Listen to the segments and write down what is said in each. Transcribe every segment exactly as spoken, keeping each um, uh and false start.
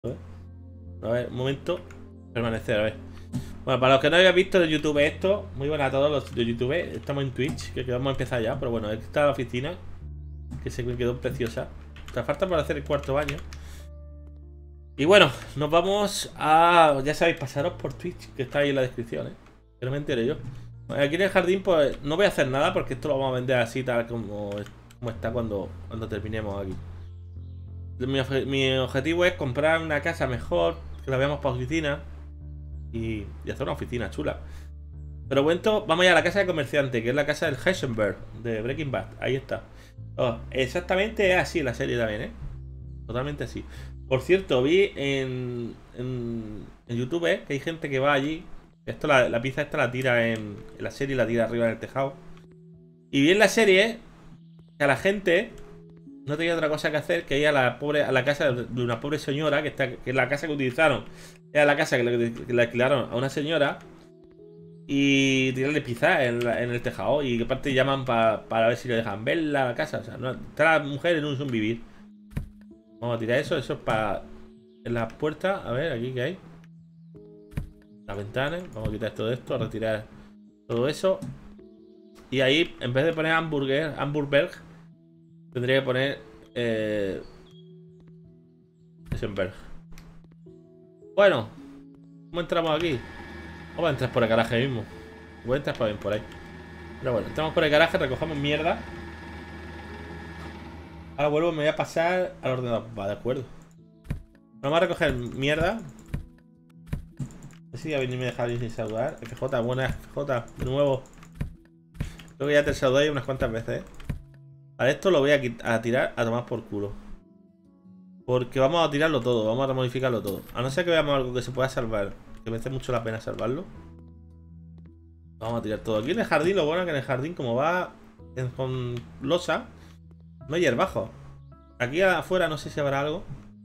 A ver, a ver, un momento. Permanecer, a ver. Bueno, para los que no hayáis visto de YouTube esto, muy buenas a todos los de YouTube. Estamos en Twitch, que, que vamos a empezar ya. Pero bueno, esta está la oficina, que se quedó preciosa. Te falta por hacer el cuarto baño. Y bueno, nos vamos a... Ya sabéis, pasaros por Twitch, que está ahí en la descripción, ¿eh? Que no me entere yo. Aquí en el jardín, pues no voy a hacer nada porque esto lo vamos a vender así, tal como, como está cuando, cuando terminemos aquí. Mi, mi objetivo es comprar una casa mejor, que la veamos para oficina y, y hacer una oficina chula. Pero cuento, vamos ya a la casa de comerciante, que es la casa del Heisenberg de Breaking Bad. Ahí está. Oh, exactamente es así la serie también, ¿eh? Totalmente así. Por cierto, vi en, en, en YouTube, ¿eh? Que hay gente que va allí. Esto la, la pizza esta la tira en, en la serie, la tira arriba en el tejado. Y vi en la serie que a la gente no tenía otra cosa que hacer que ir a la pobre a la casa de una pobre señora, que está que es la casa que utilizaron. Era la casa que le, que le alquilaron a una señora. Y tirarle pizza en, la, en el tejado. Y que aparte llaman pa, para ver si le dejan verla a la casa. O sea, no, está la mujer en un zoom vivir. Vamos a tirar eso, eso es para... En las puertas, a ver, aquí que hay. Las ventanas, vamos a quitar todo esto, a retirar todo eso. Y ahí, en vez de poner hamburger, hamburger, tendría que poner... Eh... Eisenberg. Bueno, ¿cómo entramos aquí? Vamos a entrar por el garaje mismo. Voy a entrar por, bien por ahí. Pero bueno, entramos por el garaje, recogemos mierda. Ahora vuelvo, me voy a pasar al ordenador. Va, de acuerdo. Vamos a recoger mierda. No sé si a venir me dejar sin saludar. F J, buenas, F J, de nuevo. Creo que ya te saludé unas cuantas veces, ¿eh? Ahora esto lo voy a, a tirar a tomar por culo. Porque vamos a tirarlo todo, vamos a modificarlo todo. A no ser que veamos algo que se pueda salvar, que merece mucho la pena salvarlo. Vamos a tirar todo. Aquí en el jardín, lo bueno es que en el jardín, como va con losa, no hay hierbajo. Aquí afuera no sé si habrá algo.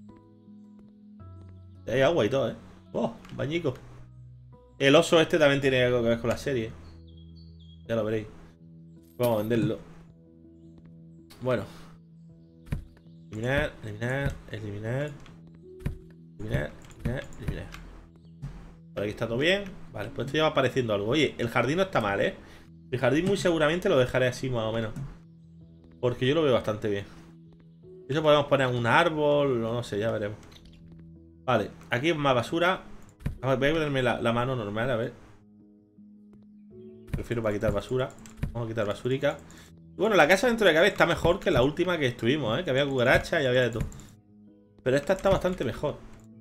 Hay agua y todo, ¿eh? Oh, bañico. El oso este también tiene algo que ver con la serie. Ya lo veréis. Vamos a venderlo. Bueno. Eliminar, eliminar, eliminar. Eliminar, eliminar, eliminar. Por aquí está todo bien. Vale, pues esto ya va apareciendo algo. Oye, el jardín no está mal, ¿eh? El jardín muy seguramente lo dejaré así más o menos. Porque yo lo veo bastante bien. Eso podemos poner un árbol, no sé, ya veremos. Vale, aquí más basura. A ver, voy a ponerme la, la mano normal, a ver. Prefiero para quitar basura. Vamos a quitar basurica. Bueno, la casa dentro de cabe está mejor que la última que estuvimos, ¿eh? Que había cucarachas y había de todo. Pero esta está bastante mejor.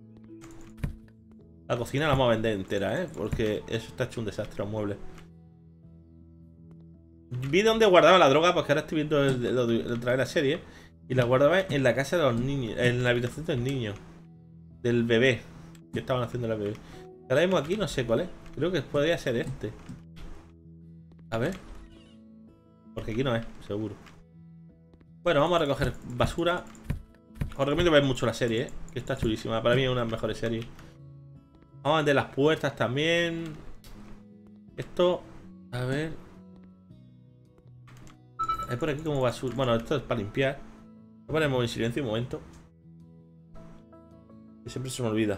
La cocina la vamos a vender entera, ¿eh? Porque eso está hecho un desastre, los muebles. Vi dónde guardaba la droga, porque ahora estoy viendo el, el, el, otra vez la serie. Y la guardaba en la casa de los niños. En la habitación del niño. Del bebé. Que estaban haciendo la bebé. Ahora mismo aquí no sé cuál es. Creo que podría ser este. A ver. Porque aquí no es, seguro. Bueno, vamos a recoger basura. Os recomiendo ver mucho la serie, ¿eh? Que está chulísima. Para mí es una de las mejores series. Vamos a vender las puertas también. Esto... A ver... Hay por aquí como basura. Bueno, esto es para limpiar. Voy a ponerme en silencio un momento. Que siempre se me olvida.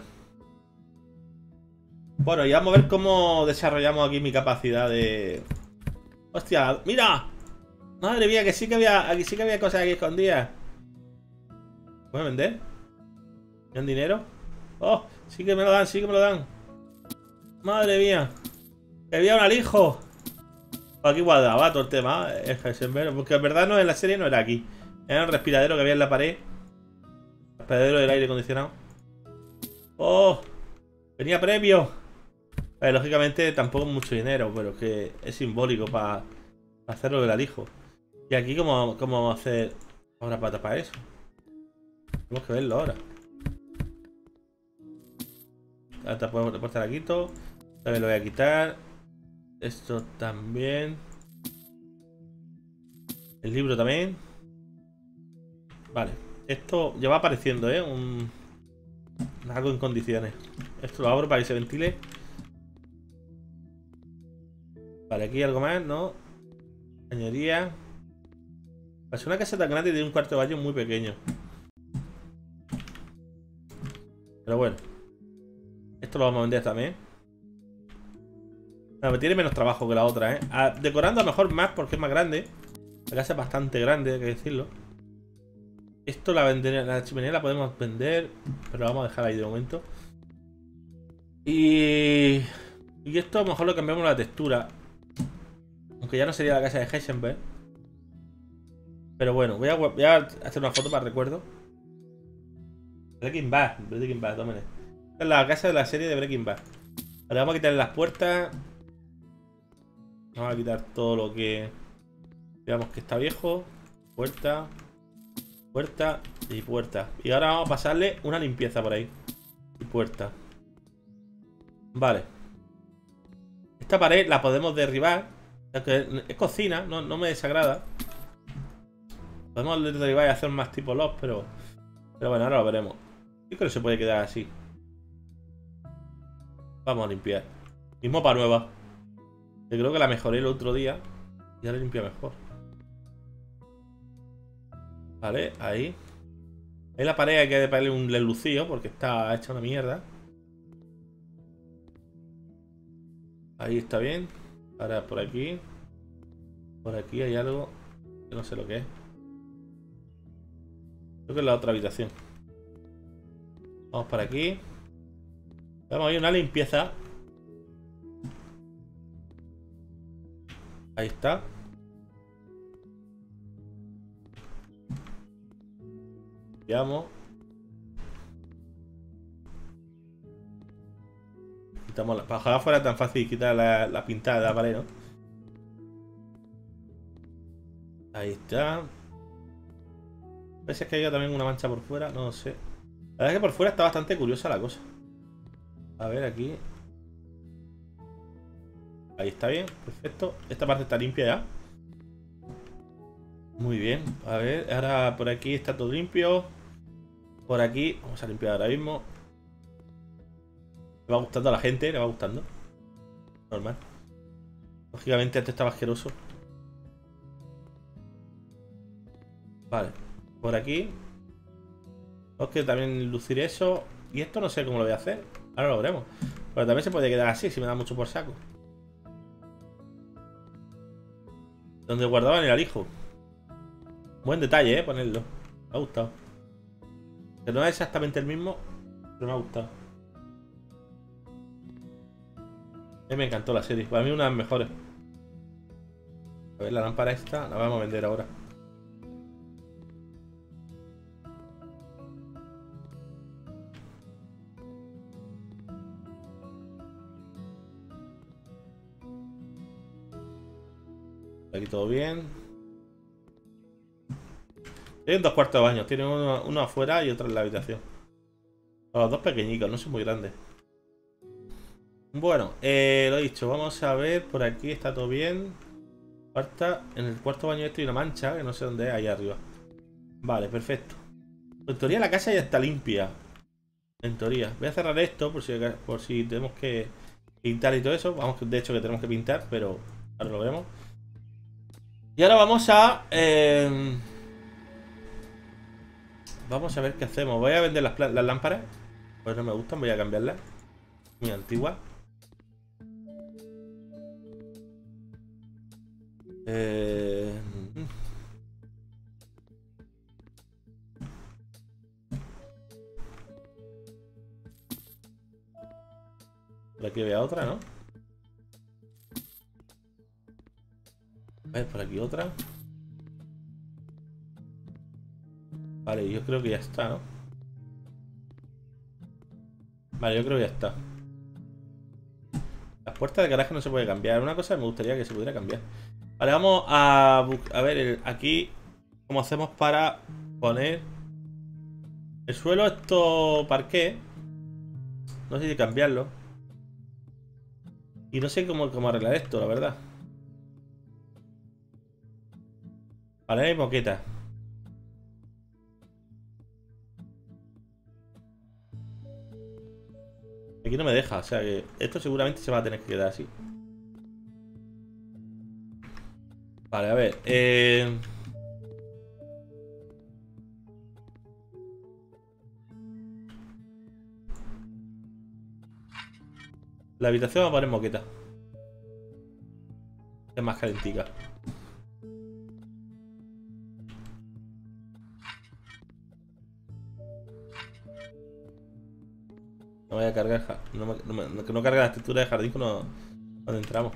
Bueno, y vamos a ver cómo desarrollamos aquí mi capacidad de... ¡Hostia! ¡Mira! Madre mía, que sí que había... Aquí sí que había cosas aquí escondidas. ¿Puedo vender? ¿Me dan dinero? ¡Oh! Sí que me lo dan, sí que me lo dan. ¡Madre mía! ¡Que había un alijo! Aquí guardaba todo el tema. Es Heisenberg. Porque en verdad no, en la serie no era aquí. Era un respiradero que había en la pared. Respiradero del aire acondicionado. ¡Oh! Venía premio. Eh, lógicamente tampoco mucho dinero, pero que es simbólico para pa hacerlo del alijo. Y aquí, ¿cómo, cómo vamos a hacer ahora para tapar eso? Tenemos que verlo ahora. Esta puerta la quito. También lo voy a quitar. Esto también. El libro también. Vale. Esto ya va apareciendo, ¿eh? Un... Algo en condiciones. Esto lo abro para que se ventile. Vale, aquí algo más, ¿no? Cañería. Es una casa tan grande y tiene un cuarto de baño muy pequeño. Pero bueno. Esto lo vamos a vender también. Bueno, tiene menos trabajo que la otra, ¿eh? A, decorando a lo mejor más porque es más grande. La casa es bastante grande, hay que decirlo. Esto la vendería, la chimenea la podemos vender, pero la vamos a dejar ahí de momento. Y... Y esto a lo mejor lo cambiamos la textura. Aunque ya no sería la casa de Heisenberg. Pero bueno, voy a, voy a hacer una foto para recuerdo. Breaking Bad, Breaking Bad, tómale. Esta es la casa de la serie de Breaking Bad. Ahora vamos a quitar las puertas. Vamos a quitar todo lo que veamos que está viejo. Puerta, puerta y puerta. Y ahora vamos a pasarle una limpieza por ahí. Y puerta. Vale. Esta pared la podemos derribar. Es cocina, no, no me desagrada. Podemos derribar y hacer más tipo loft, pero... Pero bueno, ahora lo veremos. Yo creo que se puede quedar así. Vamos a limpiar. Mismo para nueva. Yo creo que la mejoré el otro día. Y ahora limpia mejor. Vale, ahí. Ahí la pared hay que darle un lelucío porque está hecha una mierda. Ahí está bien. Ahora por aquí. Por aquí hay algo que no sé lo que es. Creo que es la otra habitación. Vamos para aquí. Vamos a ir una limpieza. Ahí está. Limpiamos. Quitamos la... Ojalá fuera tan fácil quitar la, la pintada de la pared, ¿no? Ahí está. Parece que hay también una mancha por fuera, no lo sé. La verdad es que por fuera está bastante curiosa la cosa. A ver, aquí. Ahí está bien, perfecto. Esta parte está limpia ya. Muy bien, a ver, ahora por aquí está todo limpio. Por aquí, vamos a limpiar ahora mismo. Le va gustando a la gente, le va gustando. Normal. Lógicamente antes estaba asqueroso. Vale, por aquí. Tengo que también lucir eso. Y esto no sé cómo lo voy a hacer. Ahora lo veremos. Pero también se puede quedar así si me da mucho por saco. Donde guardaban el alijo. Buen detalle, eh, ponerlo. Me ha gustado. Que no es exactamente el mismo, pero me ha gustado. A mí me encantó la serie. Para mí una de las mejores. A ver, la lámpara esta la vamos a vender ahora. Aquí todo bien. Tienen dos cuartos de baño. Tienen uno, uno afuera y otro en la habitación. Los dos pequeñicos, no son muy grandes. Bueno, eh, lo he dicho. Vamos a ver. Por aquí está todo bien. Cuarta. En el cuarto baño este hay una mancha. Que no sé dónde es. Ahí arriba. Vale, perfecto. En teoría la casa ya está limpia. En teoría. Voy a cerrar esto por si, por si tenemos que pintar y todo eso. Vamos, de hecho que tenemos que pintar, pero ahora lo veremos. Y ahora vamos a... Eh, vamos a ver qué hacemos. Voy a vender las, las lámparas. Pues no me gustan, voy a cambiarlas. Muy antigua. Eh... Por aquí veo otra, ¿no? A ver, por aquí otra. Vale, yo creo que ya está, ¿no? Vale, yo creo que ya está. Las puertas de garaje no se puede cambiar. Una cosa que me gustaría que se pudiera cambiar. Vale, vamos a, a ver el, aquí cómo hacemos para poner el suelo. Esto parqué. No sé si cambiarlo. Y no sé cómo, cómo arreglar esto, la verdad. Vale, hay moqueta. Aquí no me deja, o sea que esto seguramente se va a tener que quedar así. Vale, a ver. Eh... La habitación va a poner moqueta. Es más calentica. No voy a cargar. No, me, no, me, que no cargue la estructura de jardín cuando, cuando entramos.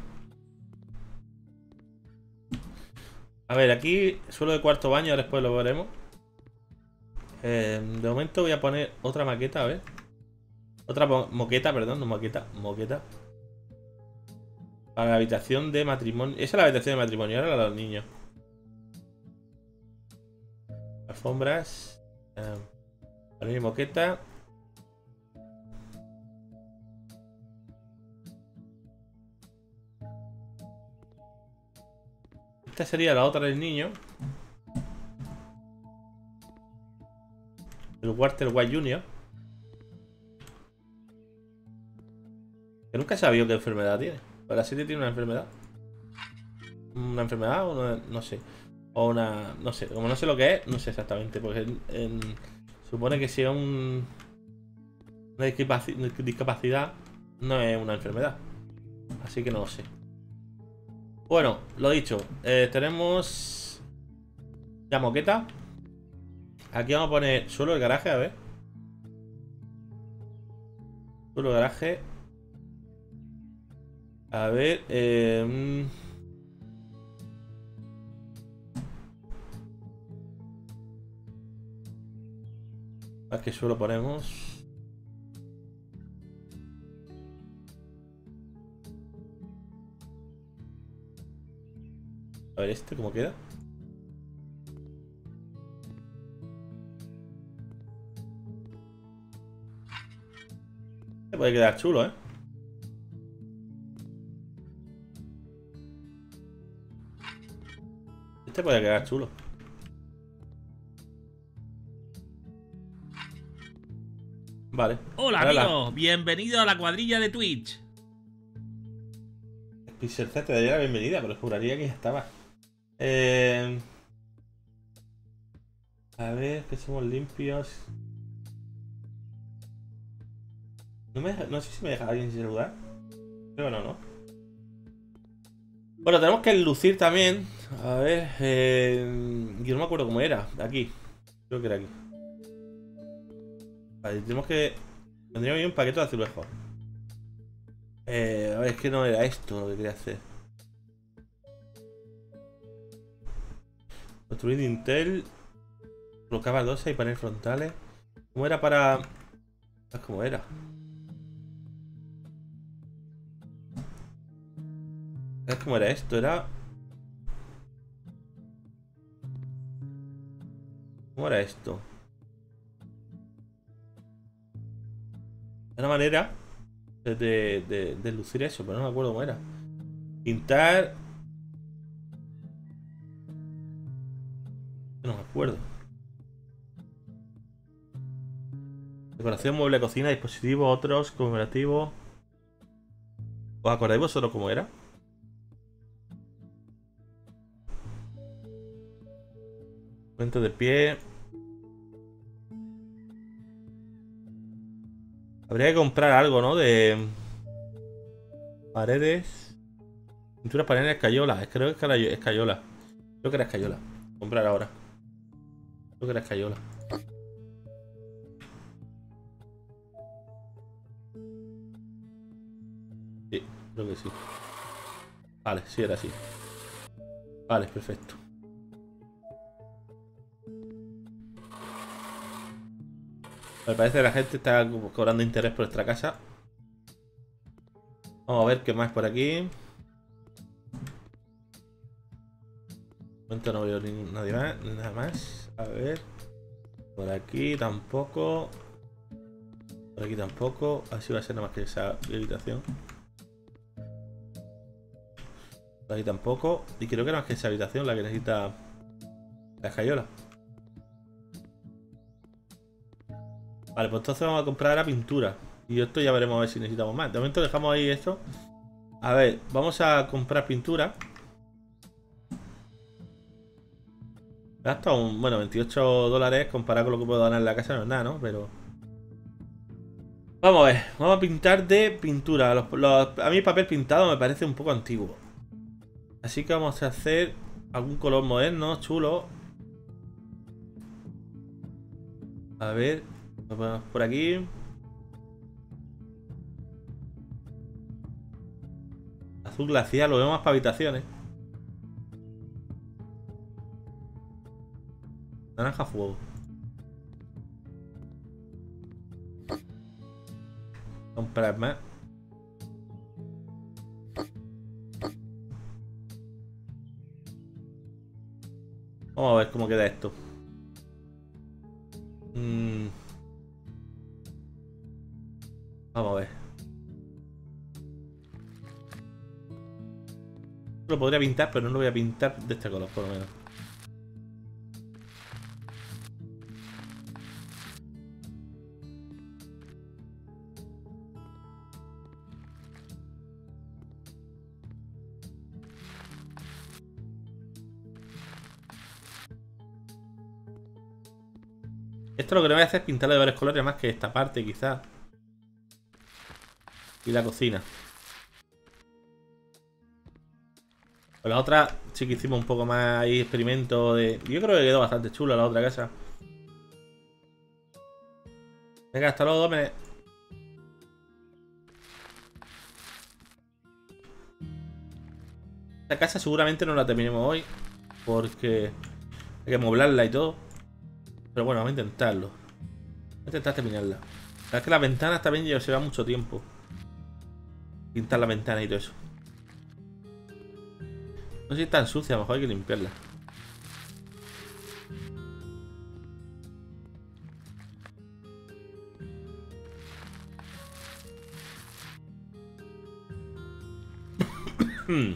A ver, aquí suelo de cuarto baño, ahora después lo veremos. Eh, de momento voy a poner otra maqueta, a ver. Otra moqueta, perdón, no maqueta, moqueta. Para la habitación de matrimonio. Esa es la habitación de matrimonio, ahora la de los niños. Alfombras. Eh, poner moqueta. Esta sería la otra del niño. El Walter White junior Que nunca he sabido qué enfermedad tiene. Pero la serie tiene una enfermedad. Una enfermedad o una, no sé. O una... no sé. Como no sé lo que es, no sé exactamente. Porque en, en, supone que si es un... una discapacidad, no es una enfermedad. Así que no lo sé. Bueno, lo dicho. Eh, tenemos... la moqueta. Aquí vamos a poner suelo del garaje, a ver. Suelo del garaje. A ver, eh... ¿a qué suelo ponemos? A ver este, ¿cómo queda? Se puede quedar chulo, ¿eh? Este puede quedar chulo. Vale. Hola, amigos, la... bienvenido a la cuadrilla de Twitch. Pixelcet te daría la bienvenida, pero juraría que ya estaba. Eh... A ver, que somos limpios. No, me deja... no sé si me deja alguien sin saludar. Pero no, no. Bueno, tenemos que lucir también. A ver, eh... yo no me acuerdo cómo era. Aquí. Creo que era aquí. Vale, tenemos que... tendría bien un paquete de azulejos. Eh, a ver, es que no era esto lo que quería hacer. Construir Intel. Colocar baldosas y paneles frontales. ¿Cómo era para...? ¿Cómo era? ¿Sabes cómo era esto? Era... ¿cómo era esto? Una manera de, de, de lucir eso, pero no me acuerdo cómo era. Pintar... no me acuerdo. Decoración, mueble, cocina, dispositivo, otros, conmemorativo. ¿Os acordáis vosotros cómo era? Cuento de pie. Habría que comprar algo, ¿no? De... paredes. Pinturas, paneles, escayola. Creo que era escayola. Creo que era escayola. Comprar ahora. Creo que era escayola. Sí, creo que sí. Vale, sí era así. Vale, perfecto. Me parece que la gente está cobrando interés por nuestra casa. Vamos a ver qué más por aquí. De momento no veo ni nadie más, nada más. A ver. Por aquí tampoco. Por aquí tampoco. Así va a ser nada más que esa habitación. Por aquí tampoco. Y creo que nada más que esa habitación la que necesita la escayola. Vale, pues entonces vamos a comprar la pintura. Y esto ya veremos a ver si necesitamos más. De momento dejamos ahí esto. A ver, vamos a comprar pintura. Gasta un, bueno, veintiocho dólares comparado con lo que puedo ganar en la casa, no es nada, ¿no? Pero... Vamos a ver, vamos a pintar de pintura. Los- los- a mí el papel pintado me parece un poco antiguo. Así que vamos a hacer algún color moderno, chulo. A ver, lo ponemos por aquí. Azul glacial, lo vemos más para habitaciones. Naranja fuego. Comprar más. Vamos a ver cómo queda esto. Mm. Vamos a ver. Lo podría pintar, pero no lo voy a pintar de este color, por lo menos. Esto lo que le voy a hacer es pintarle de varios colores más que esta parte, quizás. Y la cocina. Con la otra sí que hicimos un poco más ahí experimento de... Yo creo que quedó bastante chulo la otra casa. Venga, hasta luego, Domene. Esta casa seguramente no la terminemos hoy. Porque hay que moblarla y todo. Pero bueno, vamos a intentarlo. Voy a intentar terminarla. La verdad es que las ventanas también lleva mucho tiempo. Pintar la ventana y todo eso. No sé si está sucia, a lo mejor hay que limpiarla. Hmm.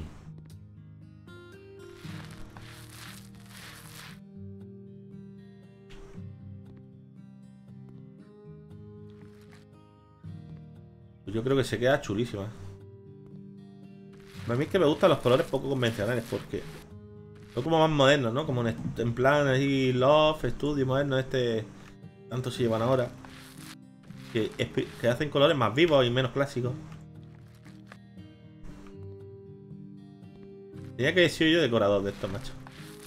Pues yo creo que se queda chulísima. A mí es que me gustan los colores poco convencionales porque son como más modernos, ¿no? Como en, en plan así Love, Studio moderno, este tanto se llevan ahora. Que, que hacen colores más vivos y menos clásicos. Tenía que haber sido yo decorador de estos, macho.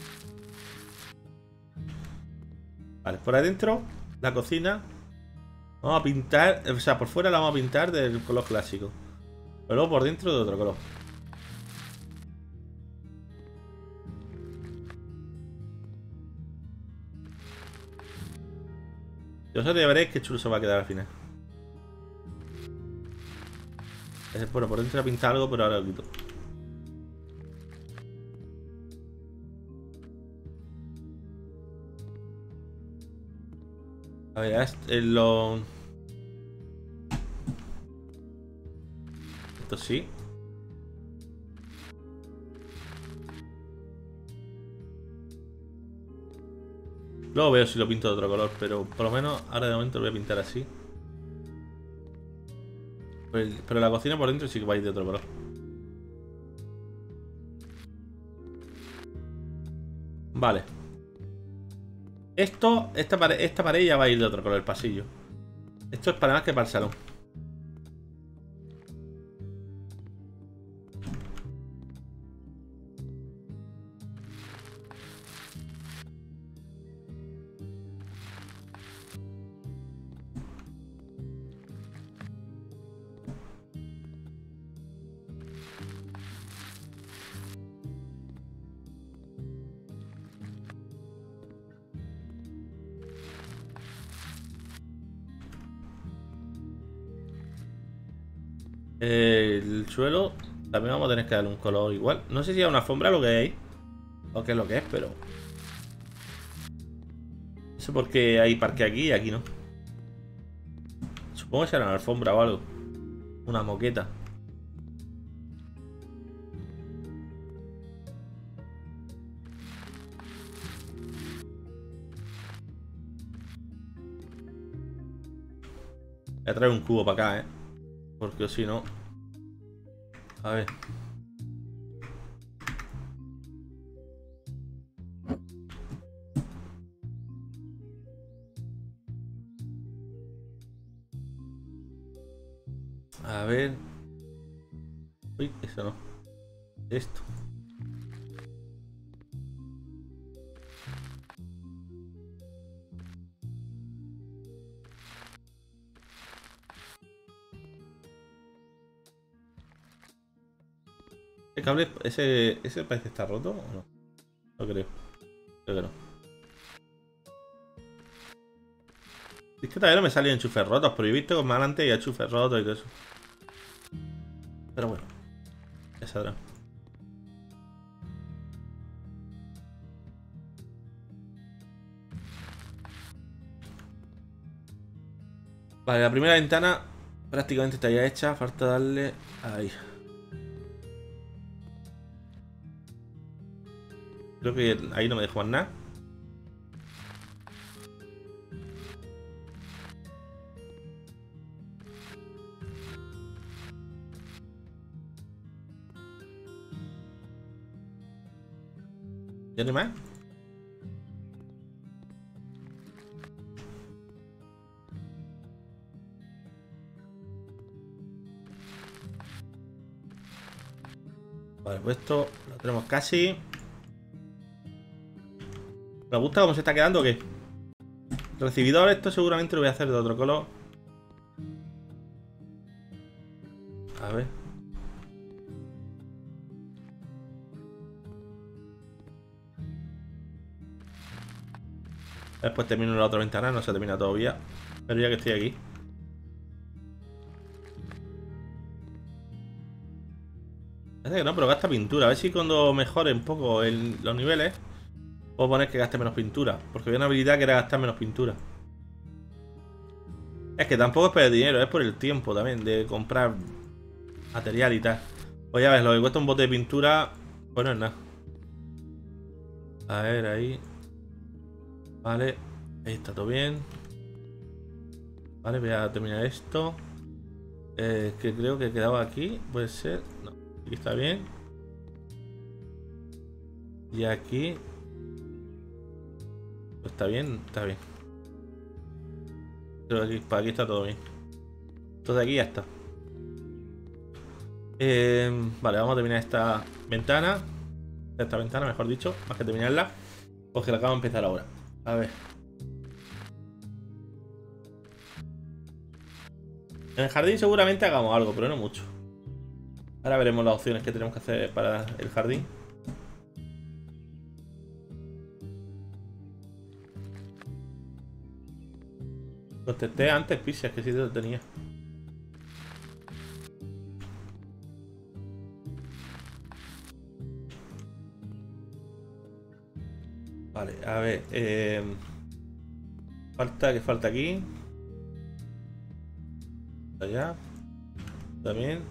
Vale, por adentro, la cocina. Vamos a pintar, o sea, por fuera la vamos a pintar del color clásico. Pero luego por dentro de otro color. Y vosotros ya veréis qué chulo se va a quedar al final. Bueno, por dentro voy a pintar algo, pero ahora lo quito. A ver, en lo... Esto sí. Luego veo si lo pinto de otro color, pero por lo menos ahora de momento lo voy a pintar así. Pero la cocina por dentro sí que va a ir de otro color. Vale. Esto, esta pared, esta pared ya va a ir de otro color, el pasillo. Esto es para más que para el salón. El suelo también vamos a tener que darle un color igual. No sé si es una alfombra lo que hay o qué es lo que es, pero... No sé por qué hay parque aquí y aquí no. Supongo que será una alfombra o algo. Una moqueta. Voy a traer un cubo para acá, eh. Porque si no... A ver. A ver. Uy, eso no. Esto. ¿El cable, ese, ese parece que está roto o no? No creo. Creo que no. Es que todavía no me salen enchufes rotos, pero he visto con más adelante y enchufes rotos y todo eso. Pero bueno, ya saldrá. Vale, la primera ventana prácticamente está ya hecha. Falta darle ahí. Creo que ahí no me dejo más nada. ¿Ya no hay más? Vale, pues esto lo tenemos casi. ¿Me gusta cómo se está quedando o qué? Recibidor, esto seguramente lo voy a hacer de otro color. A ver. Después termino la otra ventana, no se termina todavía. Pero ya que estoy aquí. Parece que no, pero gasta pintura. A ver si cuando mejore un poco el, los niveles puedo poner que gaste menos pintura. Porque había una habilidad que era gastar menos pintura. Es que tampoco es por el dinero, es por el tiempo también de comprar material y tal. Pues ya ves, lo que cuesta un bote de pintura, pues no es nada. A ver, ahí. Vale, ahí está todo bien. Vale, voy a terminar esto. Eh, que creo que quedaba aquí, puede ser. No, aquí está bien. Y aquí. Pues está bien, está bien. Creo que aquí, para aquí está todo bien. Entonces aquí ya está. Eh, vale, vamos a terminar esta ventana. Esta ventana, mejor dicho, más que terminarla. Porque la acabo de empezar ahora. A ver. En el jardín seguramente hagamos algo, pero no mucho. Ahora veremos las opciones que tenemos que hacer para el jardín. Los testé antes, Pisias, que sí te lo tenía. Vale, a ver. Eh, falta, que falta aquí. Allá. También.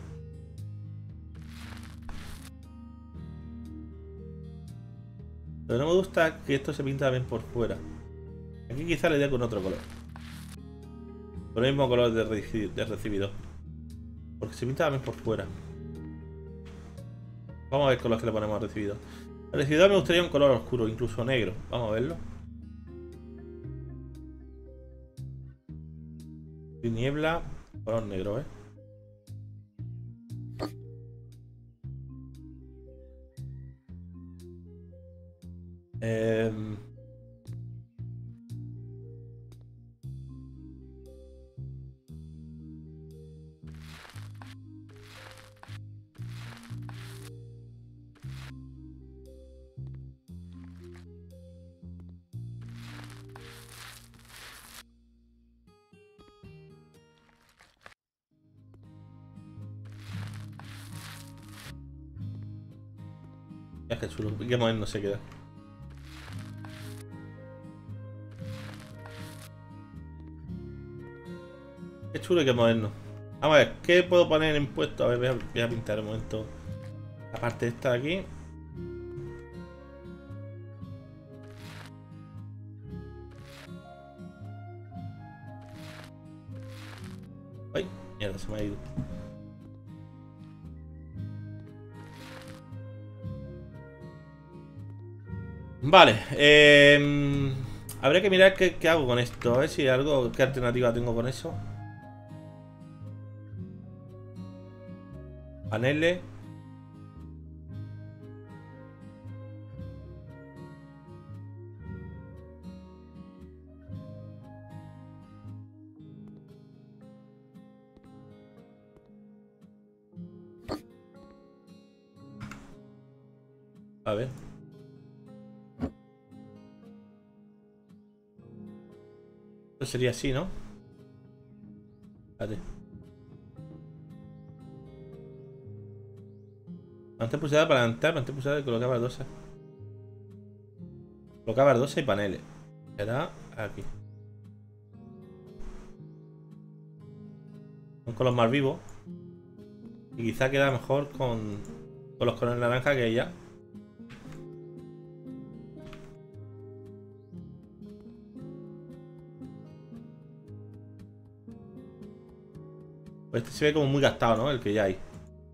Pero no me gusta que esto se pinta bien por fuera. Aquí quizá le dé con otro color. Con el mismo color de, reci de recibidor. Porque se pinta bien por fuera. Vamos a ver con los que le ponemos al recibidor. El recibidor me gustaría un color oscuro, incluso negro. Vamos a verlo. Y niebla, color negro, ¿eh? Eh... Es que chulo, qué moderno se queda. Qué chulo y qué moderno. Vamos a ver, ¿qué puedo poner en puesto? A ver, voy a, voy a pintar un momento la parte esta de aquí. Ay, mierda, se me ha ido. Vale, eh, habría que mirar qué, qué hago con esto. A ver si hay algo, qué alternativa tengo con eso. Paneles. A ver. Esto sería así, ¿no? Vale. Mantén pulsada para adelantar, mantén pulsada y colocar baldosas. Colocar baldosas y paneles. Será aquí. Con color más vivo. Y quizá queda mejor con, con los colores naranja que ella. Pues este se ve como muy gastado, ¿no? El que ya hay.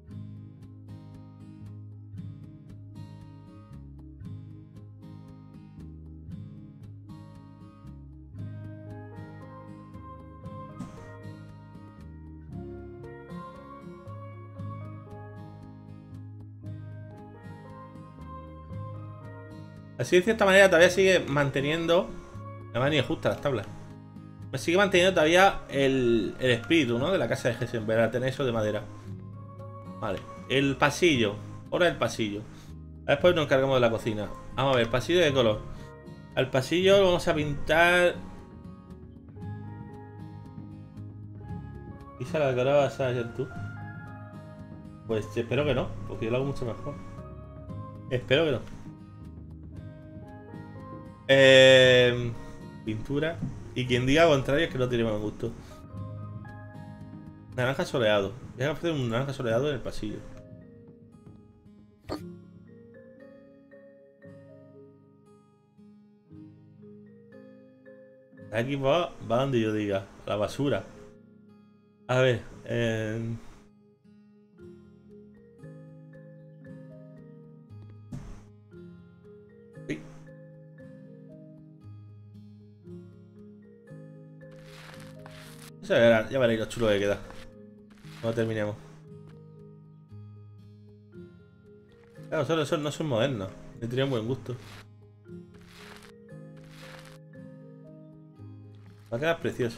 Así de cierta manera todavía sigue manteniendo. Además ni es justa las tablas. Me sigue manteniendo todavía el, el espíritu, ¿no? De la casa de Heisenberg, tener eso de madera. Vale. El pasillo. Ahora el pasillo. Después nos encargamos de la cocina. Vamos a ver, pasillo de color. Al pasillo lo vamos a pintar. ¿Quizá la cara vas a hacer tú? Pues espero que no, porque yo lo hago mucho mejor. Espero que no. Eh, pintura. Y quien diga lo contrario es que no tiene buen gusto. Naranja soleado. Voy a hacer un naranja soleado en el pasillo. Aquí va, va donde yo diga. A la basura. A ver. Eh... Sí. Ya veréis, ya veréis lo chulo que queda cuando terminemos. Claro, solo esos no son modernos. Le tenían buen gusto. Va a quedar precioso.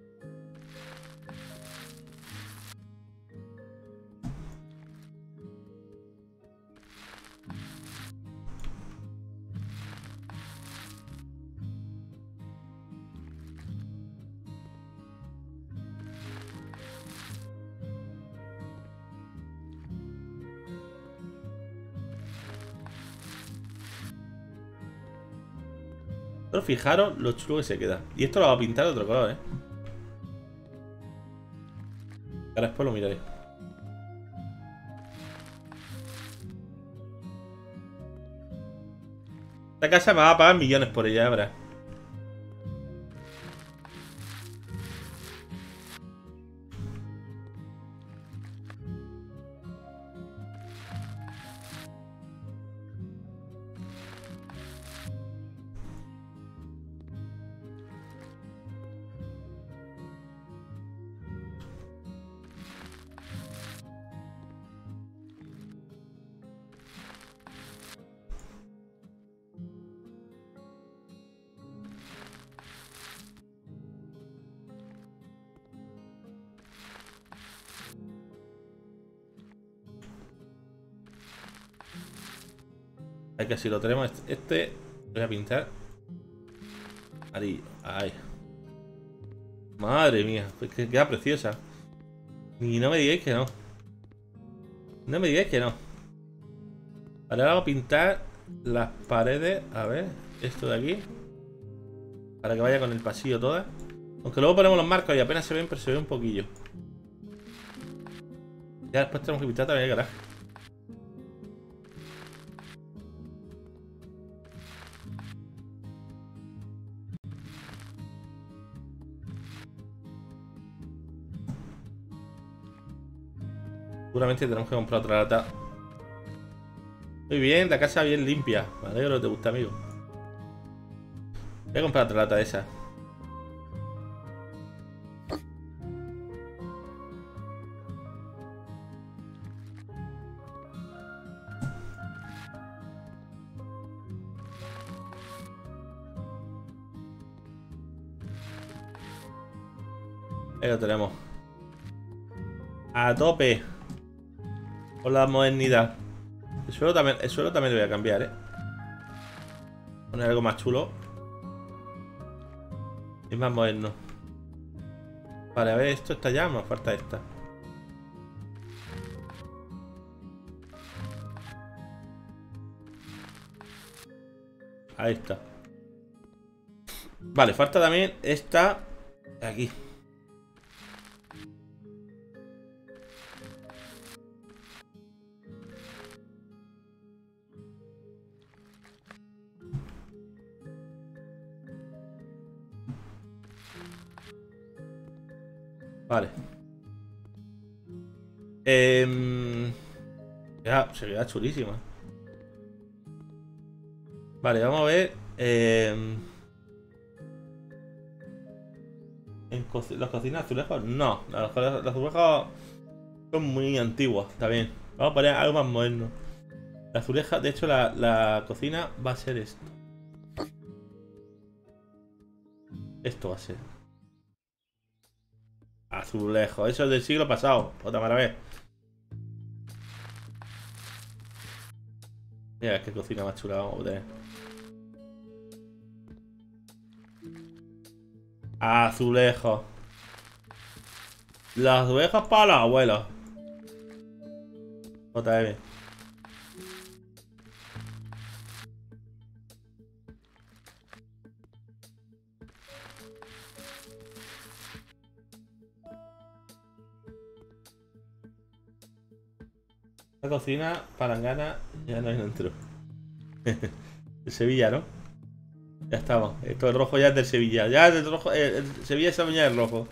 Pero fijaros lo chulo que se queda. Y esto lo va a pintar de otro color, ¿eh? Ahora después lo miraré. Esta casa me va a pagar millones por ella, ¿verdad? Hay que así lo tenemos. Este lo voy a pintar. Ahí. Ay. Madre mía. Pues que queda preciosa. Y no me digáis que no. No me digáis que no. Ahora vamos a pintar las paredes. A ver. Esto de aquí. Para que vaya con el pasillo toda. Aunque luego ponemos los marcos y apenas se ven, pero se ve un poquillo. Ya después tenemos que pintar también el garaje. Seguramente tenemos que comprar otra lata. Muy bien, la casa bien limpia. Me alegro que te guste, amigo. Voy a comprar otra lata de esa. Ahí lo tenemos. A tope. Con la modernidad. El suelo también, el suelo también lo voy a cambiar, ¿eh? Poner algo más chulo. Y más moderno. Vale, a ver, esto está ya, nos falta esta. Ahí está. Vale, falta también esta. Aquí. Vale. Eh, ya, se queda chulísima. Vale, vamos a ver. Eh, en co ¿Las cocinas azulejos? No, las, las azulejos son muy antiguas, está bien. Vamos a poner algo más moderno. La azuleja, de hecho, la, la cocina va a ser esto. Esto va a ser. Azulejo, eso es del siglo pasado. Otra maravilla. Mira, qué cocina más chula vamos a tener. Azulejo. Las azulejos para los abuelos. J M. La cocina palangana ya no hay dentro. De Sevilla, ¿no? Ya estamos. Esto el rojo ya es del Sevilla. Ya es del rojo. El, el Sevilla esa mañana es rojo.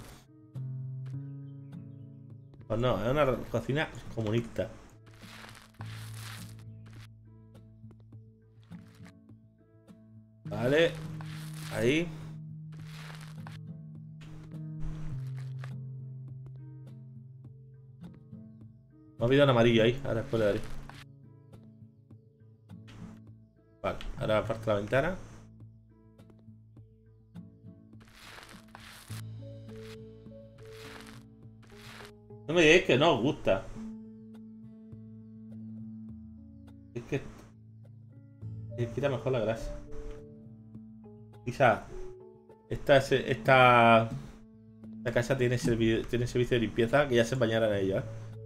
Pues no, es una cocina comunista. Vale. Ahí. Me ha olvidado un amarillo ahí. Ahora después le daré. Vale, ahora falta la ventana. No me digáis que no os gusta. Es que... Es que quita mejor la grasa. Quizá esta, esta, esta casa tiene, servi tiene servicio de limpieza que ya se bañarán ellos, ¿eh?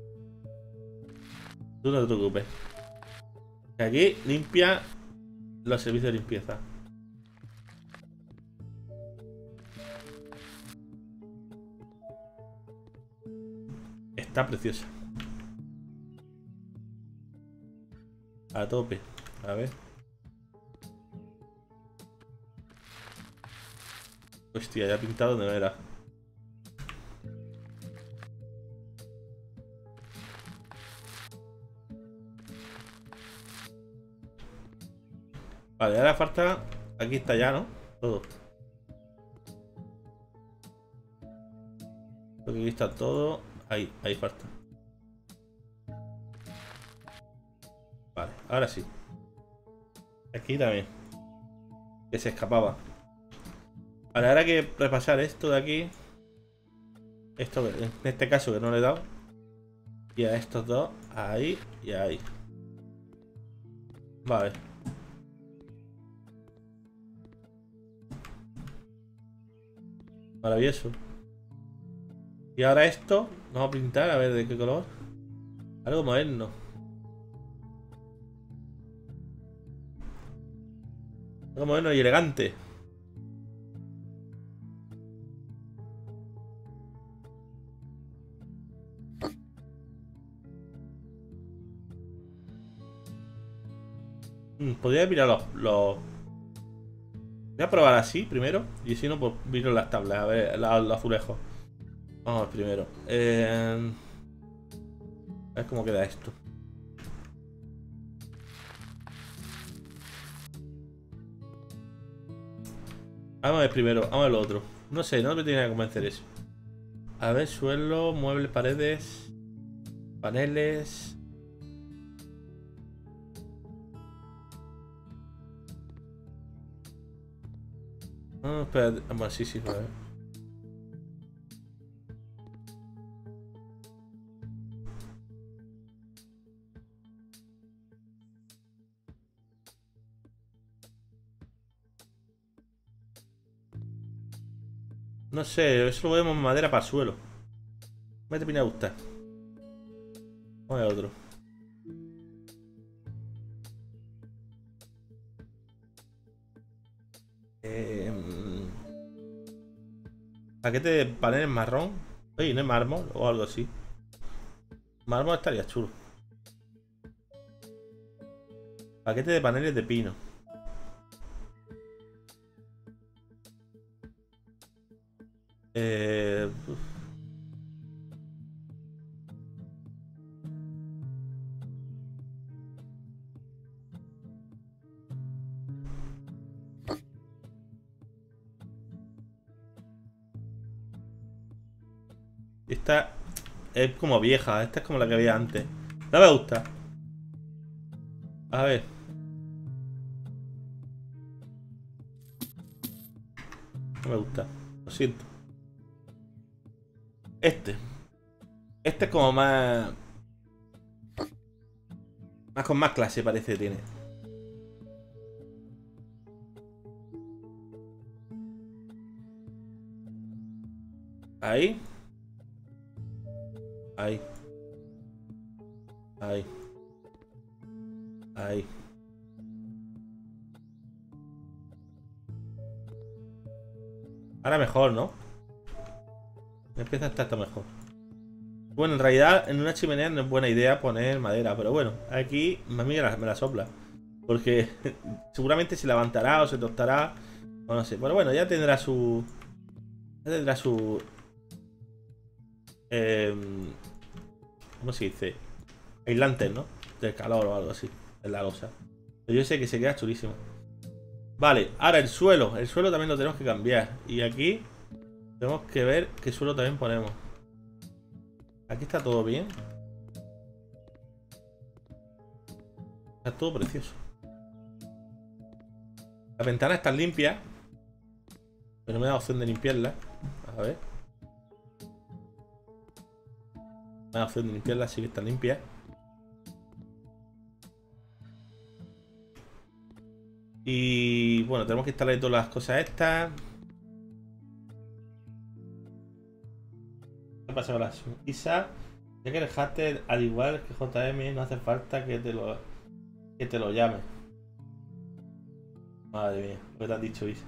Tú no te preocupes. Aquí limpia los servicios de limpieza. Está preciosa. A tope. A ver. Hostia, ya ha pintado donde no era. Vale, ahora falta... Aquí está ya, ¿no? Todo. Creo que aquí está todo. Ahí, ahí falta. Vale, ahora sí. Aquí también. Que se escapaba. Vale, ahora hay que repasar esto de aquí. Esto, en este caso que no le he dado. Y a estos dos. Ahí y ahí. Vale. Maravilloso. Y ahora esto. Vamos a pintar a ver de qué color. Algo moderno. Algo moderno y elegante. Hmm, podría mirar los, los... Voy a probar así primero. Y si no, pues miro las tablas. A ver, los, los azulejos. Vamos a ver primero. Eh... A ver cómo queda esto. Vamos a ver primero. Vamos a ver lo otro. No sé, no me tiene que convencer eso. A ver, suelo, muebles, paredes, paneles. Ah, espera. Bueno, sí, sí, a ver. No sé, eso lo vemos madera para el suelo. Me termina de gustar. Vamos a ver otro. Eh, paquete de paneles marrón. Oye, ¿no es mármol o algo así? Mármol estaría chulo. Paquete de paneles de pino. Eh, uf. Esta es como vieja. Esta es como la que había antes. No me gusta. A ver. No me gusta. Lo siento. Este. Este es como más... Más con más clase parece que tiene. Ahí. Ahí. Ahí. Ahí. Ahora mejor, ¿no? Empieza a estar esto mejor. Bueno, en realidad en una chimenea no es buena idea poner madera, pero bueno, aquí a mí me la, me la sopla. Porque seguramente se levantará o se tostará, o no sé. Pero bueno, ya tendrá su... Ya tendrá su... Eh, ¿Cómo se dice? Aislante, ¿no? Del calor o algo así, en la losa. Pero yo sé que se queda chulísimo. Vale, ahora el suelo. El suelo también lo tenemos que cambiar. Y aquí tenemos que ver qué suelo también ponemos. Aquí está todo bien. Está todo precioso. Las ventanas están limpias, pero me da opción de limpiarlas. A ver. Me da opción de limpiarlas, sí que están limpias. Y bueno, tenemos que instalar todas las cosas estas. ¿Qué pasa con las Isa? Ya que el hater, al igual que J M, no hace falta que te lo que te lo llame. Madre mía, lo que te han dicho, Isa.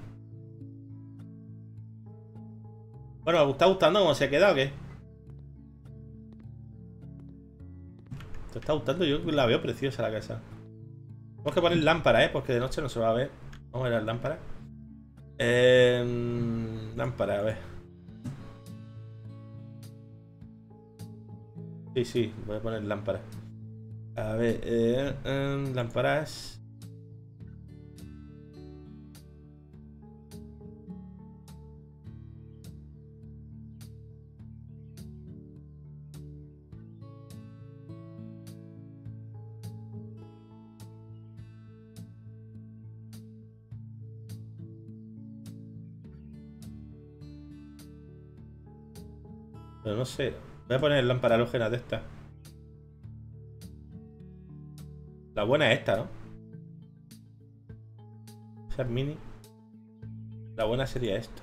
Bueno, ¿os está gustando cómo se ha quedado o qué? ¿Te está gustando? Yo la veo preciosa la casa. Tenemos que poner lámpara, ¿eh? Porque de noche no se va a ver. Vamos a ver las lámparas. Eh, lámpara, a ver. Sí, sí, voy a poner lámparas. A ver, eh, eh, lámparas. Pero no sé. Voy a poner lámpara halógena de esta. La buena es esta, ¿no? Esa es mini. La buena sería esto.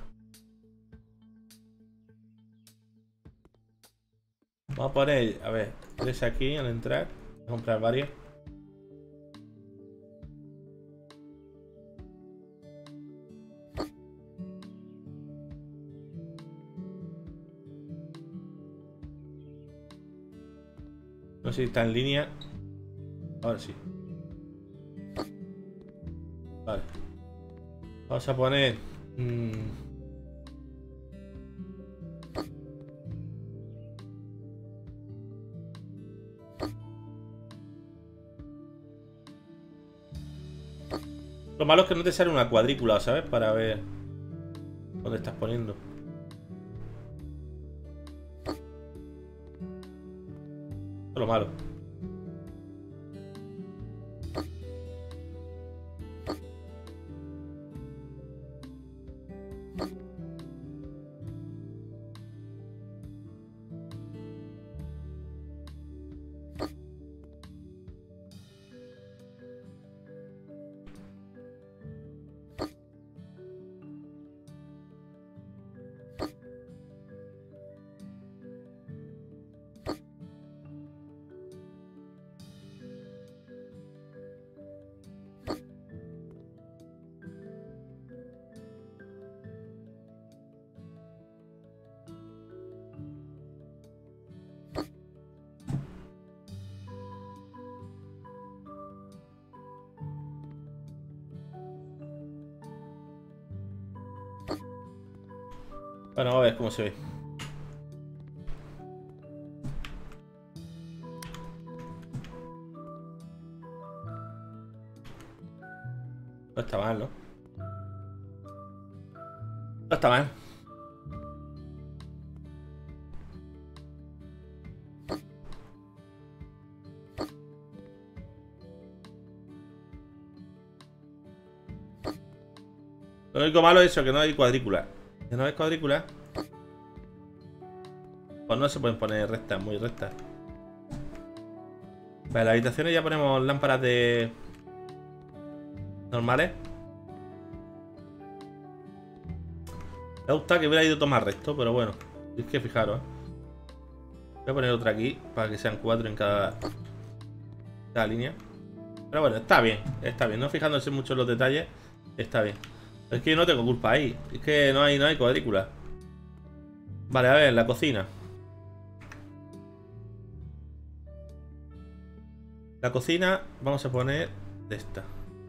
Vamos a poner, a ver, tres aquí al entrar. Voy a comprar varios. No sé si está en línea. Ahora sí. Vale. Vamos a poner... Mmm, lo malo es que no te sale una cuadrícula, ¿sabes? Para ver dónde estás poniendo. Eso es lo malo. Bueno, vamos a ver cómo se ve. No está mal, ¿no? No está mal. Lo único malo es eso, que no hay cuadrícula. Que no hay cuadrícula. Pues no se pueden poner rectas, muy rectas. Para las habitaciones ya ponemos lámparas de... normales. Me gusta que hubiera ido todo más recto, pero bueno. Es que fijaros, ¿eh? Voy a poner otra aquí, para que sean cuatro en cada... cada línea. Pero bueno, está bien, está bien. No fijándose mucho en los detalles, está bien. Es que yo no tengo culpa ahí. Es que no hay, no hay cuadrícula. Vale, a ver, la cocina. La cocina vamos a poner de esta.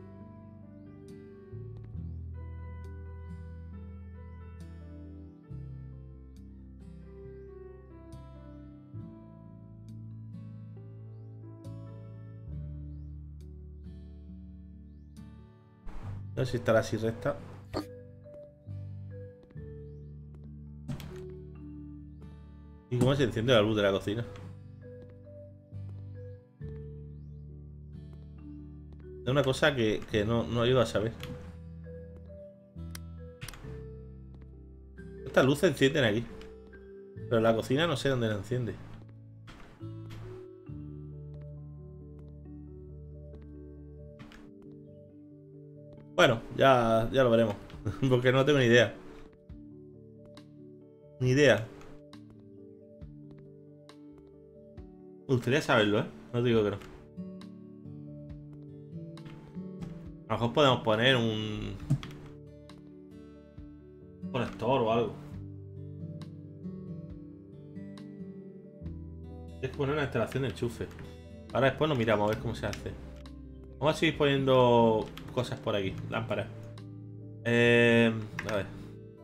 No sé si estará así recta. ¿Y cómo se enciende la luz de la cocina? Es una cosa que, que no, no llego a saber. Estas luces encienden aquí. Pero la cocina no sé dónde la enciende. Bueno, ya, ya lo veremos. Porque no tengo ni idea. Ni idea. Me gustaría saberlo, ¿eh? No digo que no. A lo mejor podemos poner un... un conector o algo. Tienes que poner una instalación de enchufe. Ahora después nos miramos a ver cómo se hace. Vamos a seguir poniendo cosas por aquí. Lámparas. Eh, a ver.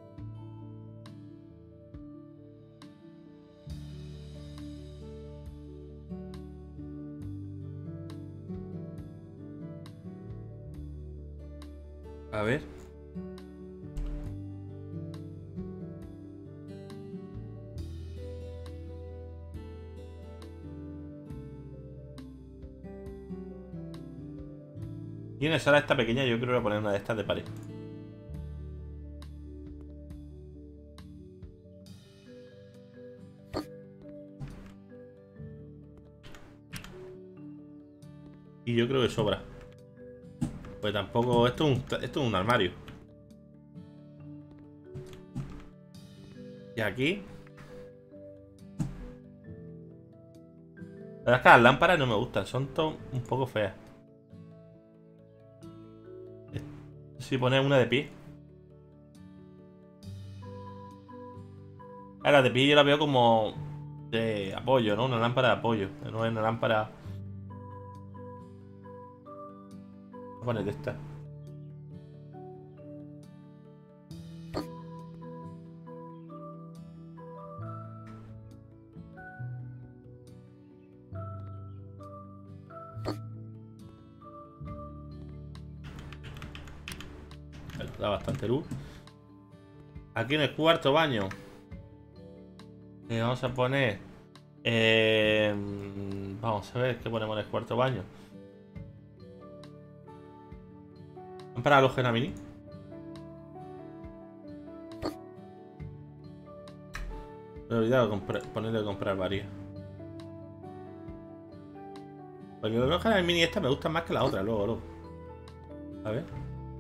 A ver. Y en la sala esta pequeña yo creo que voy a poner una de estas de pared. Y yo creo que sobra. Pues tampoco... Esto es un, esto es un armario. Y aquí... La verdad es que las lámparas no me gustan. Son todo un poco feas. Si poner una de pie. Ah, la de pie yo la veo como... de apoyo, ¿no? Una lámpara de apoyo. No es una lámpara... Voy a poner de esta. Da bastante luz. Aquí en el cuarto baño eh, vamos a poner eh, vamos a ver qué ponemos en el cuarto baño. Lámpara halógena mini. Me he olvidado de ponerle a comprar varias. Porque la halógena mini esta me gusta más que la otra, luego, luego. A ver.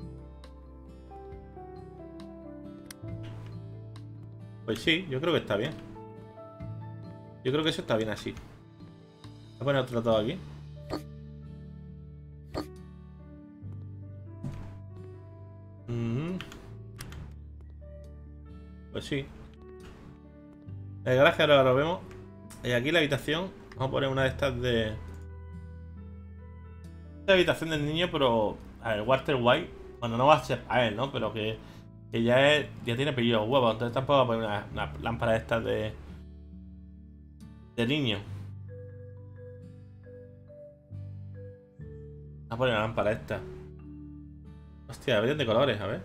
Pues sí, yo creo que está bien. Yo creo que eso está bien así. Voy a poner otro todo aquí. Mm. Pues sí. El garaje ahora lo vemos. Y aquí la habitación. Vamos a poner una de estas de... Esta habitación del niño, pero... A ver, Walter White. Bueno, no va a ser a él, ¿no? Pero que... Que ya es. Ya tiene pelillos huevos. Entonces tampoco voy a poner una, una lámpara de estas de. De niño. Voy a poner una lámpara esta. Hostia, vienen de colores, a ver.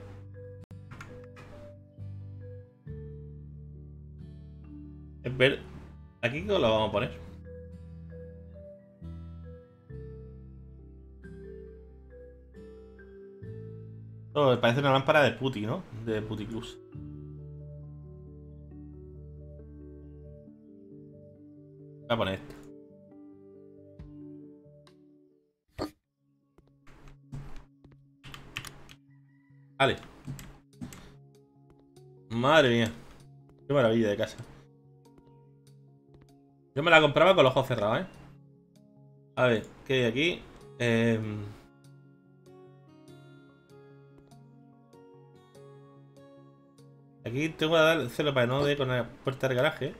Es ver. ¿Aquí qué lo vamos a poner? Oh, parece una lámpara de puti, ¿no? De puticlus. Voy a poner esto. Vale. Madre mía. Qué maravilla de casa. Yo me la compraba con los ojos cerrados, ¿eh? A ver, ¿qué hay aquí? Eh... Aquí tengo que dar celo para no de con la puerta del garaje.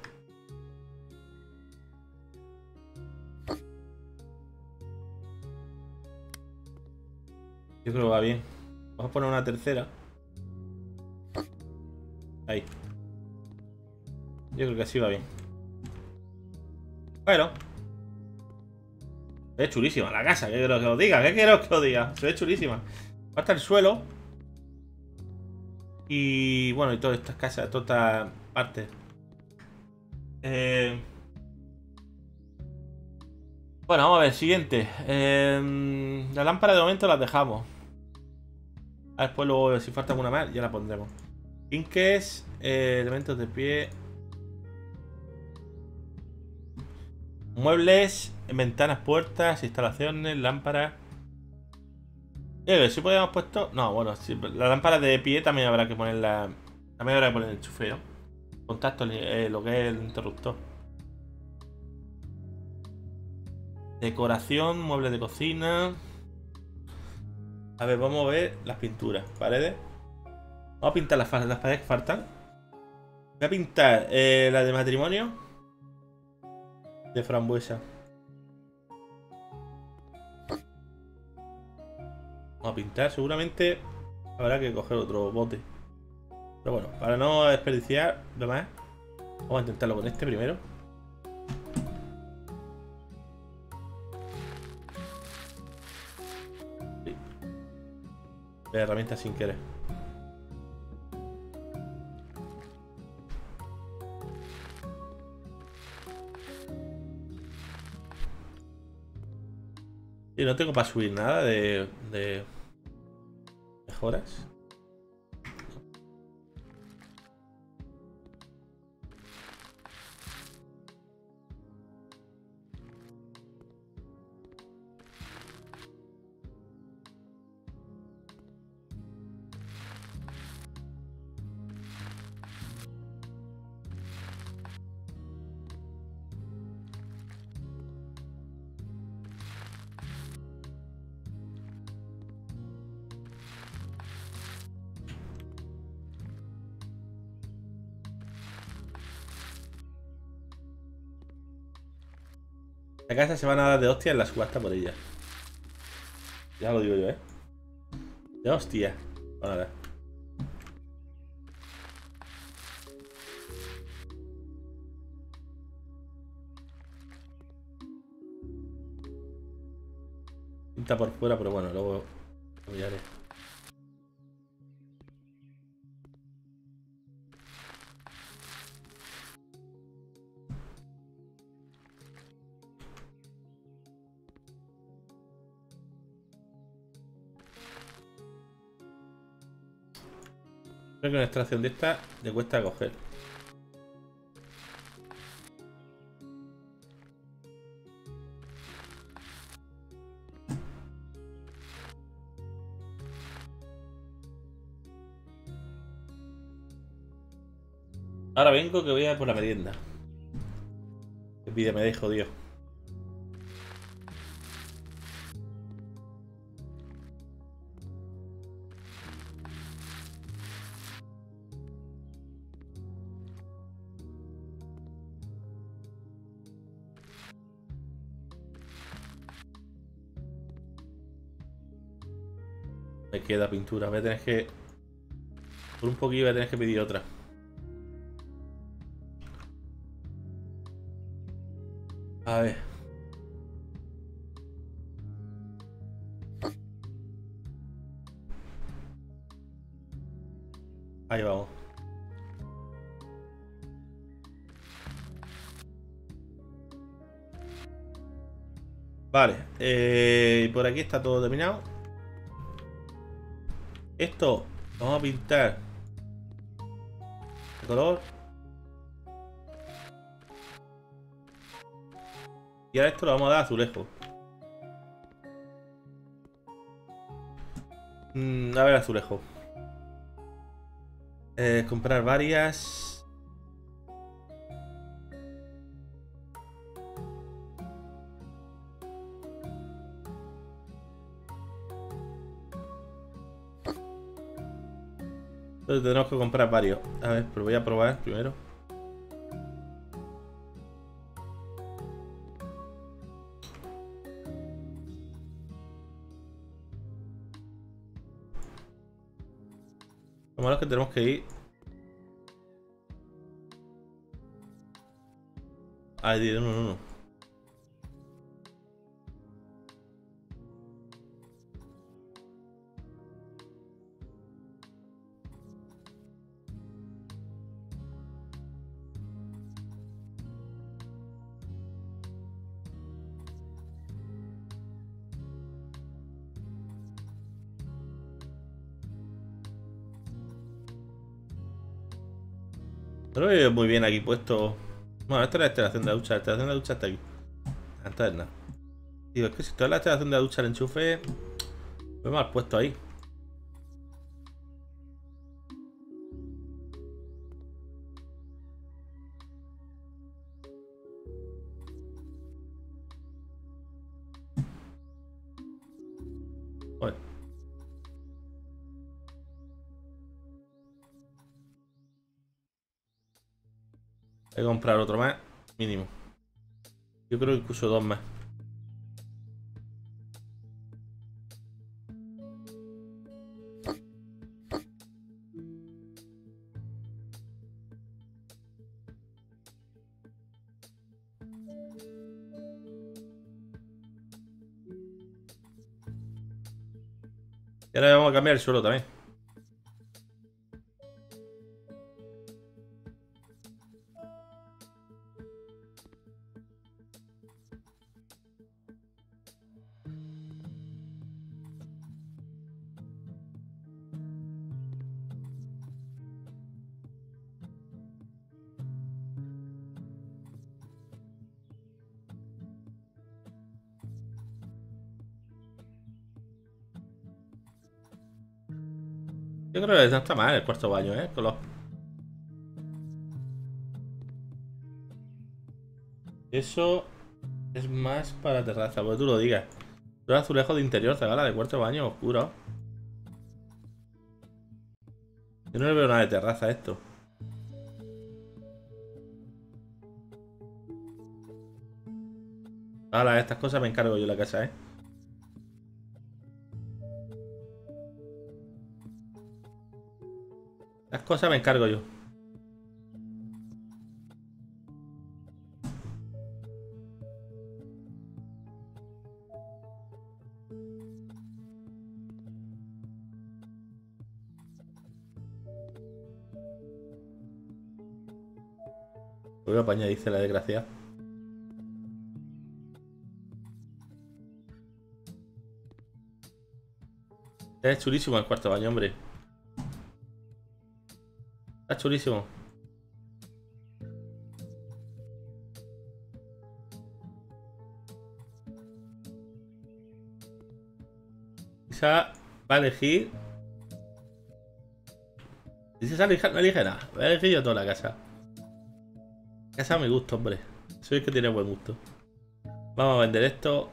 Yo creo que va bien. Vamos a poner una tercera. Ahí. Yo creo que así va bien. Bueno. Se ve chulísima la casa, ¿qué quiero que os diga? ¿Qué quiero que os diga? Se ve chulísima. Falta el suelo. Y bueno, y todas estas casas, todas estas partes. Eh... Bueno, vamos a ver, siguiente. Eh... La lámpara de momento las dejamos. Después luego, si falta alguna más, ya la pondremos. Tinques, eh, elementos de pie. Muebles, ventanas, puertas, instalaciones, lámparas. Eh, si podíamos puesto. No, bueno, si, la lámpara de pie también habrá que ponerla. También habrá que poner el enchufe, ¿no? Contacto, eh, lo que es el interruptor. Decoración, muebles de cocina. A ver, vamos a ver las pinturas. Paredes. Vamos a pintar las, las paredes que faltan. Voy a pintar eh, la de matrimonio. De frambuesa. Vamos a pintar. Seguramente habrá que coger otro bote. Pero bueno, para no desperdiciar lo más, vamos a intentarlo con este primero. Sí. De herramientas sin querer. Y no tengo para subir nada de, de mejoras. La casa se van a dar de hostia en la subasta por ella. Ya lo digo yo, ¿eh? De hostia. Van a dar. Pinta por fuera, pero bueno, luego lo miraré. Creo que una extracción de esta le cuesta coger. Ahora vengo que voy a por la merienda. El vídeo me dejo, Dios. Me queda pintura. Voy a tener que Por un poquillo voy a tener que pedir otra. A ver. Ahí vamos. Vale. Eh, por aquí está todo terminado. Esto vamos a pintar de color. Y ahora esto lo vamos a dar azulejo. Mm, a ver, azulejo. Eh, comprar varias. Entonces tenemos que comprar varios. A ver, pero voy a probar primero. Lo malo es que tenemos que ir a ir uno en uno. No lo veo muy bien aquí puesto. Bueno, esta es la instalación de la ducha. La instalación de la ducha está aquí. Antes nada. Digo, es que si toda la instalación de la ducha el enchufe, lo he mal puesto ahí. Bueno. Hay que comprar otro más, mínimo. Yo creo que incluso dos más. Y ahora vamos a cambiar el suelo también. Yo creo que no está mal el cuarto baño, ¿eh? Con los... Eso es más para terraza, porque tú lo digas. Los azulejos de interior, zagala, de cuarto baño oscuro. Yo no le veo nada de terraza a esto. Ahora, estas cosas me encargo yo en la casa, ¿eh? Las cosas me encargo yo. Voy a apañar, dice la desgracia. Es chulísimo el cuarto baño, hombre. Está chulísimo. Esa va a elegir. Dice esa no elige nada. Voy a elegir yo toda la casa. Casa a mi gusto, hombre. Soy el que tiene buen gusto. Vamos a vender esto.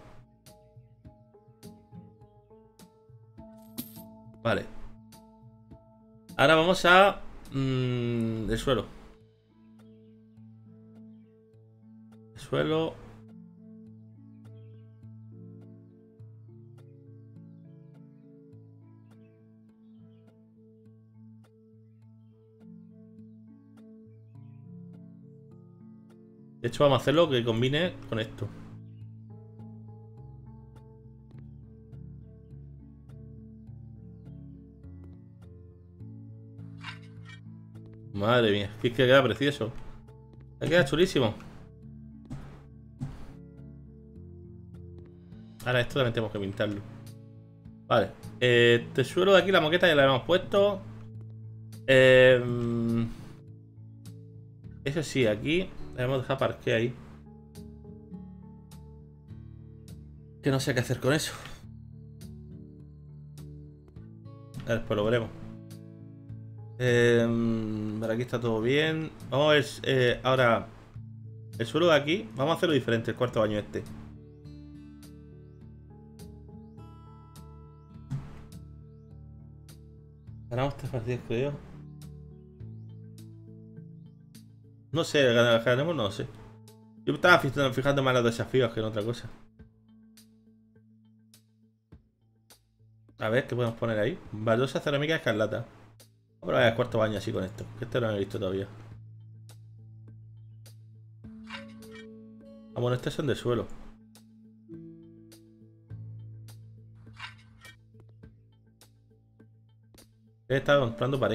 Vale. Ahora vamos a... Mmm, el suelo. El suelo. De hecho, vamos a hacerlo que combine con esto. Madre mía, es que queda precioso. Queda chulísimo. Ahora esto también tenemos que pintarlo. Vale. Eh, este suelo de aquí, la moqueta ya la hemos puesto. Eh, eso sí, aquí debemos dejar parque ahí. Que no sé qué hacer con eso. A ver, pues lo veremos. Eh, vale, aquí está todo bien. Vamos a ver eh, ahora el suelo de aquí. Vamos a hacerlo diferente, el cuarto baño este. Ganamos tres partidas, creo. No sé, ganaremos, no sé. Yo estaba fijando, fijando más en los desafíos que en otra cosa. A ver, ¿qué podemos poner ahí? Baldosa cerámica escarlata. Vamos a ver el cuarto baño así con esto. Que este no lo he visto todavía. Ah, bueno, estos son de suelo. He estado comprando pared.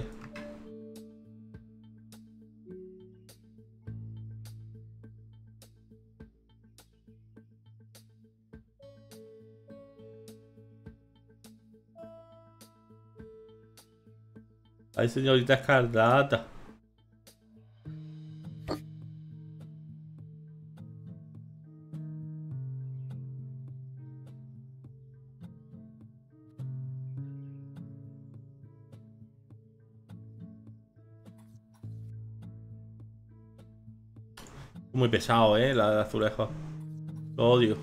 Ay, señorita escarlata. Muy pesado, eh, la de azulejo. Lo odio.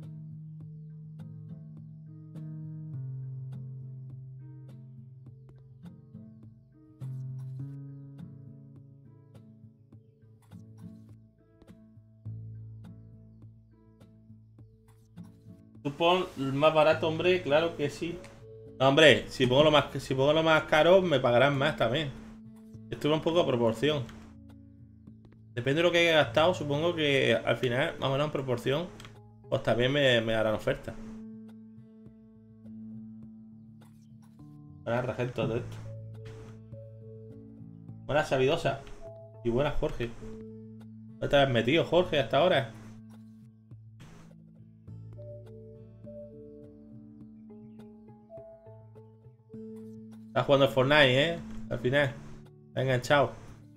Tú pon el más barato, hombre, claro que sí. No, hombre, si pongo lo más, si pongo lo más caro, me pagarán más también. Esto va un poco a proporción. Depende de lo que haya gastado, supongo que al final, más o menos en proporción, pues también me, me harán oferta. Buenas, Regento, todo esto. Buenas, Sabidosa. Y buenas, Jorge. ¿Dónde te has metido, Jorge, hasta ahora? Estás jugando al Fortnite, ¿eh? Al final. Está enganchado.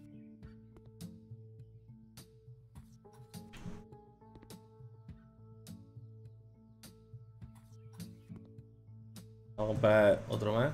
Vamos a comprar otro más.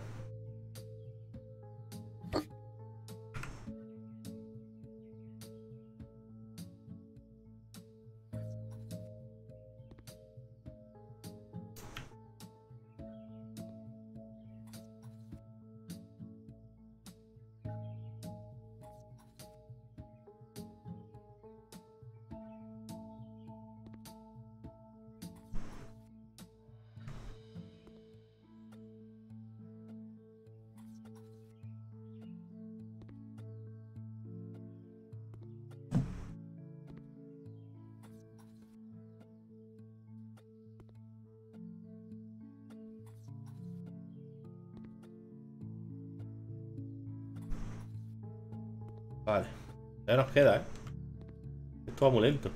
Vale. Ya nos queda, ¿eh? Esto va muy lento.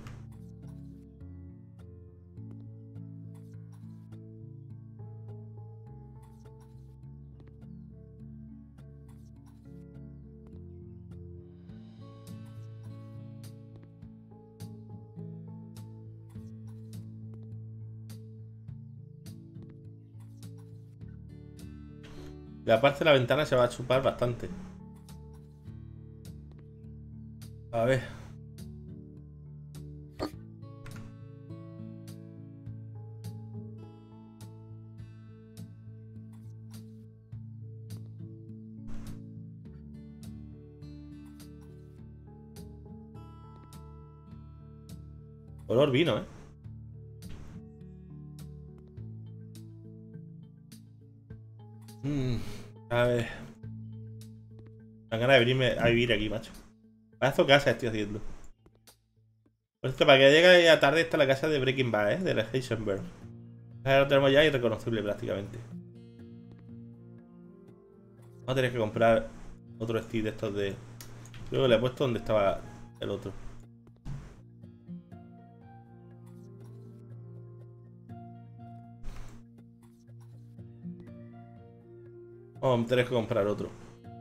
Y aparte la ventana se va a chupar bastante. A ver. Olor vino, ¿eh? Mm, a ver. Me dan ganas de venirme a vivir aquí, macho. Pedazo de casa estoy haciendo. Pues esto, para que llegue ya tarde está la casa de Breaking Bad, ¿eh? De la Heisenberg. Ahora lo tenemos ya irreconocible prácticamente. Vamos a tener que comprar otro stick de estos de... Creo que le he puesto donde estaba el otro. Vamos a tener que comprar otro.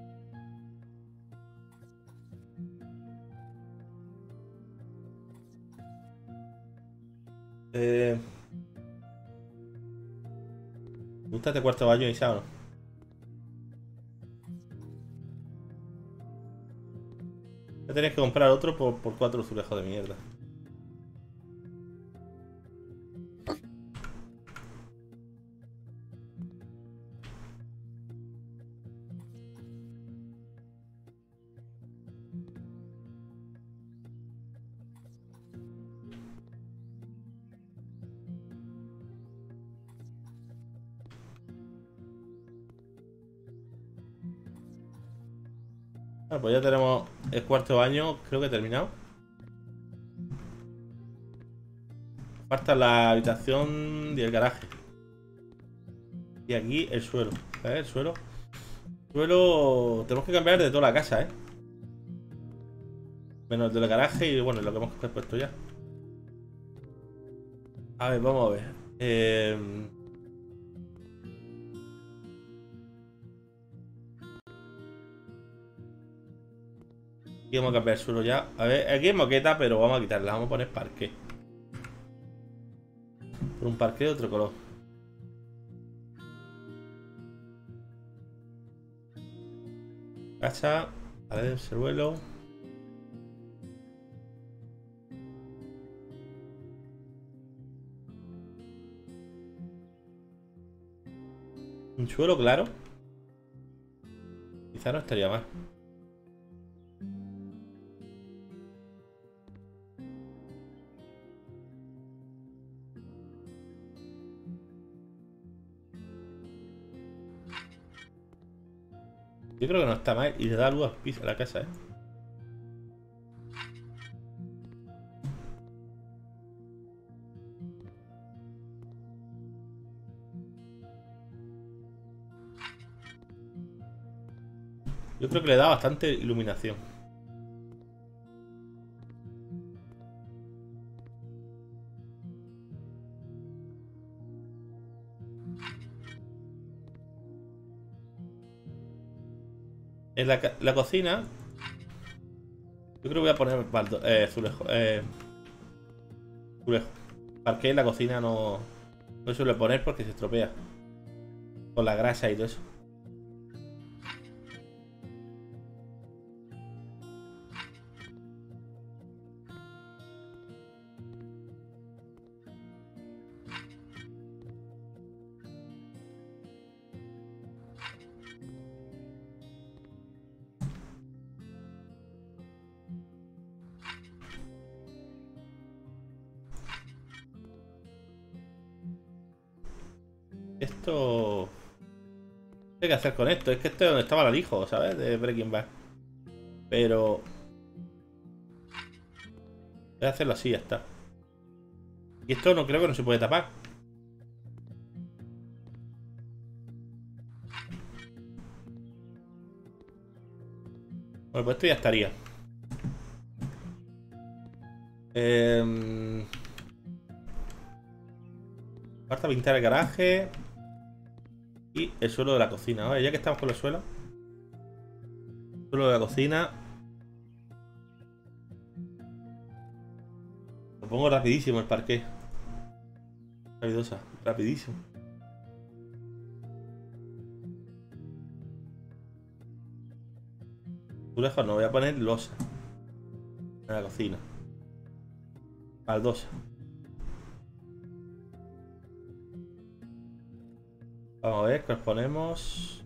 Eh... ¿Me gusta este cuarto baño, Isa, o no? Voy a tener que comprar otro por, por cuatro azulejos de mierda. Bueno, pues ya tenemos el cuarto baño, creo que terminado. Falta la habitación y el garaje. Y aquí el suelo. A ver, el suelo. El suelo. Tenemos que cambiar de toda la casa, ¿eh? Menos del garaje y bueno, lo que hemos puesto ya. A ver, vamos a ver. Eh... Aquí vamos a cambiar el suelo ya. A ver, aquí es moqueta, pero vamos a quitarla. Vamos a poner parqué. Por un parqué de otro color. Casa. A ver, el suelo. Un suelo claro. Quizá no estaría mal. Yo creo que no está mal y le da luz a la casa, ¿eh? Yo creo que le da bastante iluminación. En la, la cocina... Yo creo que voy a poner baldo, eh, azulejo. Eh, azulejo. Parqué en la cocina no... No suele poner porque se estropea. Con la grasa y todo eso. Esto... ¿Qué hay que hacer con esto? Es que esto es donde estaba el alijo, ¿sabes? De Breaking Bad. Pero... Voy a hacerlo así, ya está. Y esto no creo que no se puede tapar. Bueno, pues esto ya estaría. Eh... Falta pintar el garaje. Y el suelo de la cocina. Vale, ya que estamos con el suelo. Suelo de la cocina. Lo pongo rapidísimo el parqué. Rapidosa, rapidísimo. Tú lejos no, voy a poner losa. En la cocina. Baldosa. Vamos a ver, ¿qué os ponemos?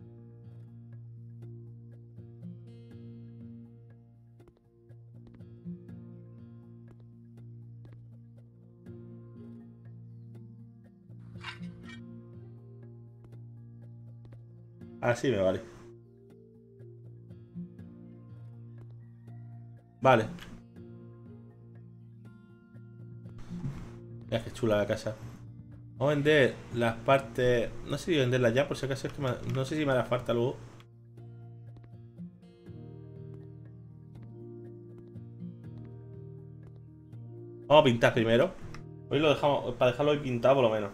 Así me vale. Vale. Mira qué chula la casa. Vamos a vender las partes. No sé si venderlas ya, por si acaso es que me... no sé si me hará falta luego. Vamos a pintar primero. Hoy lo dejamos para dejarlo hoy pintado por lo menos.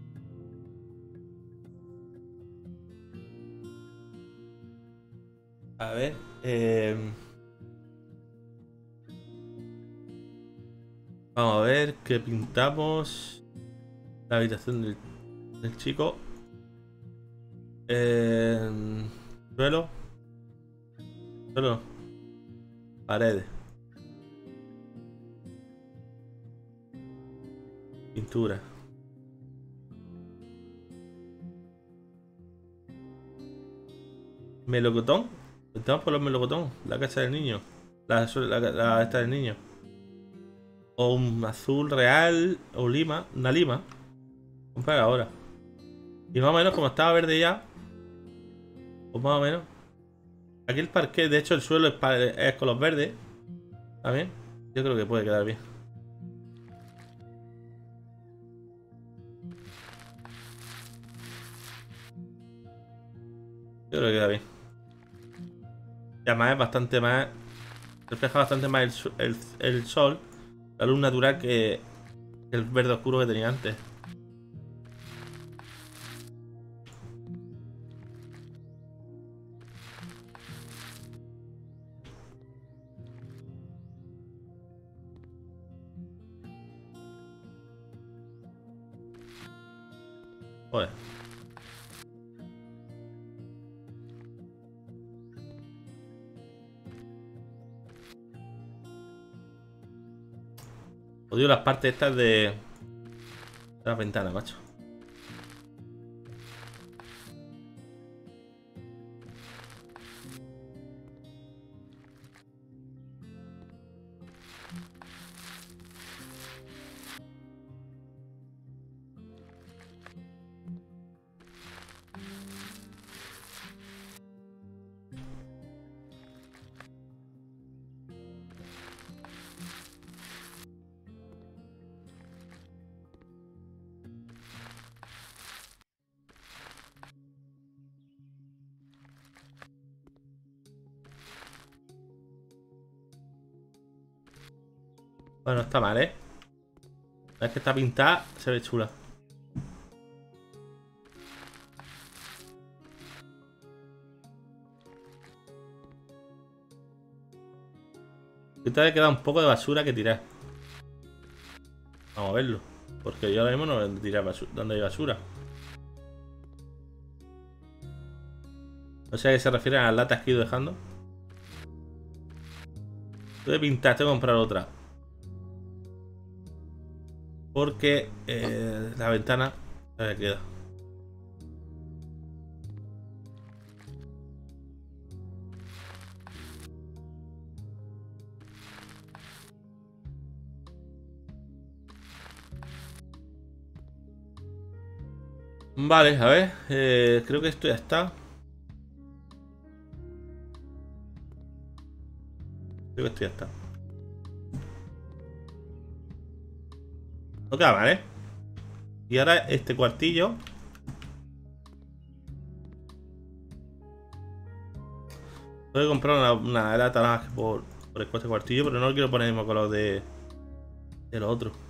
A ver. Eh... Vamos a ver qué pintamos. La habitación del, del chico. Eh... Suelo. Suelo. Paredes. Pintura. Melocotón. Estamos por los melocotón. La casa del niño. La, la, la esta del niño. O un azul real. O lima. Una lima. Comprar ahora. Y más o menos como estaba verde ya. Pues más o menos. Aquí el parqué. De hecho el suelo es, es color verde. También. Yo creo que puede quedar bien. Yo creo que queda bien. Y además es bastante más. Refleja bastante más el, el, el sol. La luz natural que el verde oscuro que tenía antes. Joder. Odio las partes estas de, de las ventanas, macho. Bueno, está mal, ¿eh? La vez que está pintada, se ve chula. Ahorita le queda un poco de basura que tirar. Vamos a verlo. Porque yo ahora mismo no voy a tirar basura. ¿Dónde hay basura? No sé a qué se refieren a las latas que he ido dejando. Tengo que pintar, tengo que comprar otra. Porque eh, la ventana se me queda. Vale, a ver. Eh, creo que esto ya está. Creo que esto ya está. No queda mal, ¿eh? Y ahora este cuartillo. Voy a comprar una, una lata más por, por este cuartillo, pero no quiero poner el mismo color de, de lo otro.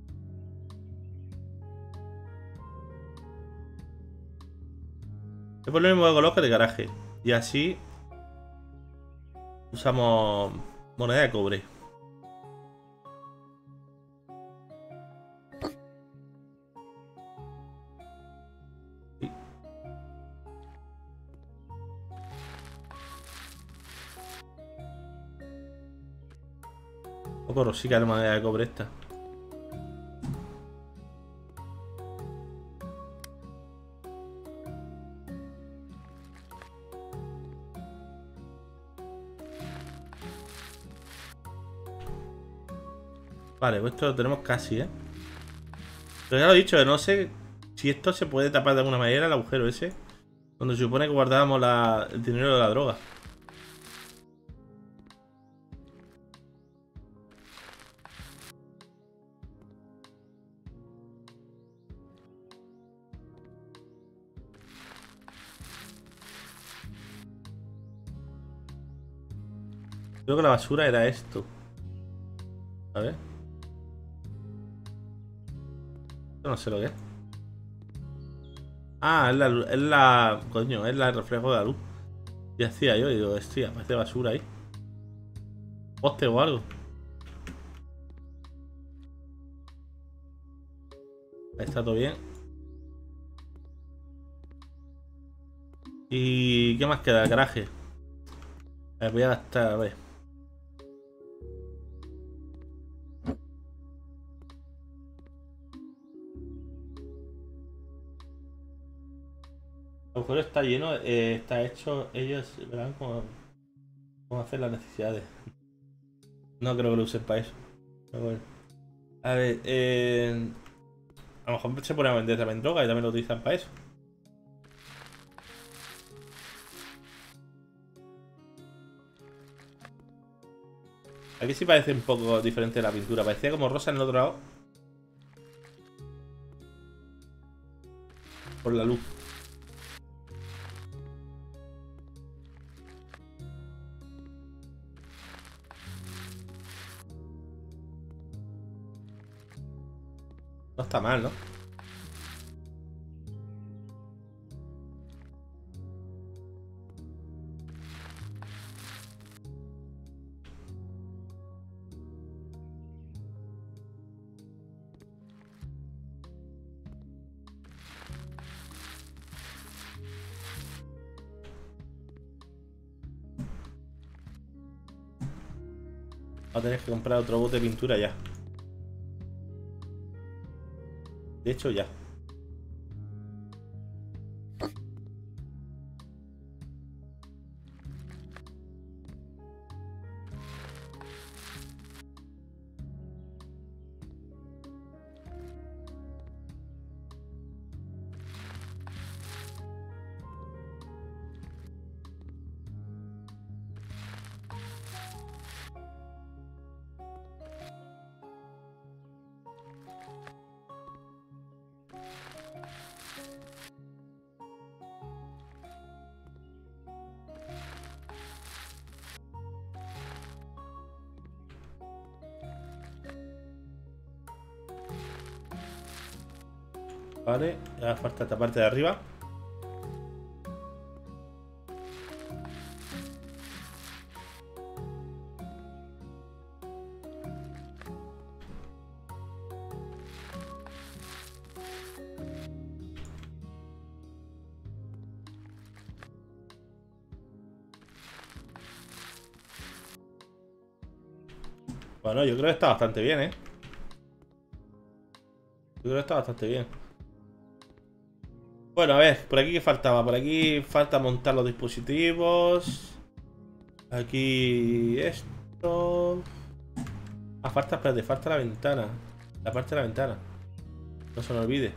Voy a poner el mismo color que de garaje. Y así usamos moneda de cobre. Un poco rosica la moneda de cobre esta. Vale, pues esto lo tenemos casi, ¿eh? Pero ya lo he dicho, no sé si esto se puede tapar de alguna manera, el agujero ese. Donde se supone que guardábamos la, el dinero de la droga. Creo que la basura era esto. A ver. No sé lo que es. Ah, es la, es la... Coño, es la- el reflejo de la luz. Y hacía yo, digo, hostia, parece basura ahí. Poste o algo. Ahí está todo bien. ¿Y qué más queda? El garaje. A ver, voy a gastar, a ver. A lo mejor está lleno, eh, está hecho, ellos verán cómo, cómo hacer las necesidades. No creo que lo usen para eso. Pero bueno. A ver, eh, a lo mejor se pone a vender también droga y también lo utilizan para eso. Aquí sí parece un poco diferente la pintura. Parecía como rosa en el otro lado. Por la luz. No está mal, ¿no? Va a tener que comprar otro bote de pintura ya. De hecho, ya. Vale, ya falta esta parte de arriba. Bueno, yo creo que está bastante bien, ¿eh? Yo creo que está bastante bien. Bueno, a ver, por aquí qué faltaba. Por aquí falta montar los dispositivos. Aquí esto. Ah, falta, espérate, falta la ventana. La parte de la ventana. No se me olvide.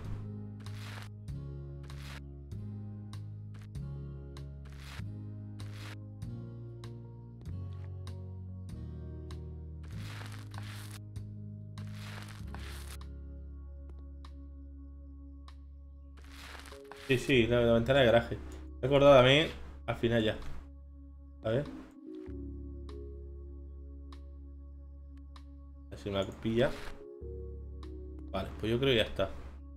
Sí, sí, la, la ventana de garaje. Me he acordado también al final ya. A ver. Así una copilla. Vale, pues yo creo que ya está.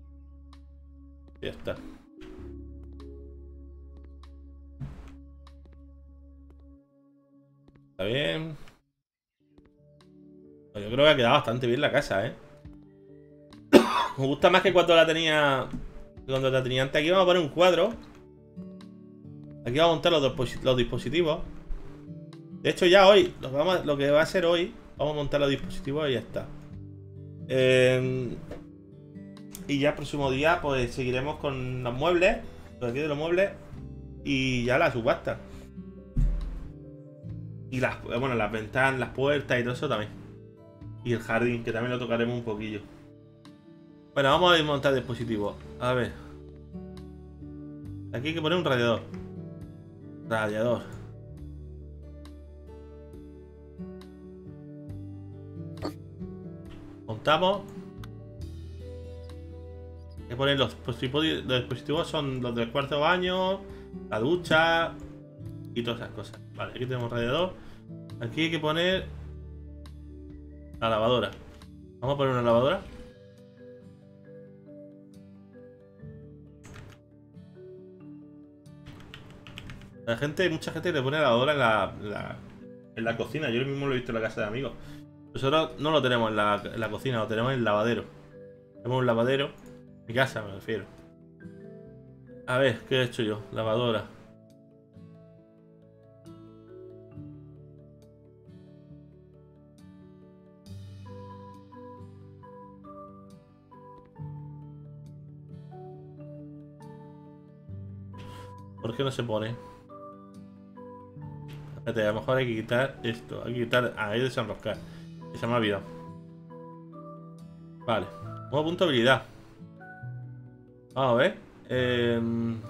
Ya está. Está bien. Pues yo creo que ha quedado bastante bien la casa, ¿eh? Me gusta más que cuando la tenía... Cuando la tenía antes. Aquí vamos a poner un cuadro. Aquí vamos a montar los, los dispositivos. De hecho ya hoy lo que, vamos a, lo que va a ser hoy, vamos a montar los dispositivos y ya está. eh, Y ya el próximo día pues seguiremos con los muebles. Los aquí de los muebles. Y ya la subasta. Y las, bueno, las ventanas, las puertas y todo eso también. Y el jardín, que también lo tocaremos un poquillo. Bueno, vamos a desmontar dispositivos. A ver. Aquí hay que poner un radiador. Radiador. Montamos. Hay que poner los dispositivos. Los dispositivos son los del cuarto baño, la ducha y todas esas cosas. Vale, aquí tenemos radiador. Aquí hay que poner la lavadora. Vamos a poner una lavadora. La gente, mucha gente le pone lavadora en la, la, en la cocina. Yo mismo lo he visto en la casa de amigos. Nosotros no lo tenemos en la, en la cocina, lo tenemos en el lavadero. Tenemos un lavadero. Mi casa me refiero. A ver, ¿qué he hecho yo? Lavadora. ¿Por qué no se pone? Espérate, a lo mejor hay que quitar esto. Hay que quitar... Ah, hay que desenroscar. Que se me ha olvidado. Vale. Nuevo punto de habilidad. Vamos a ver. Eh...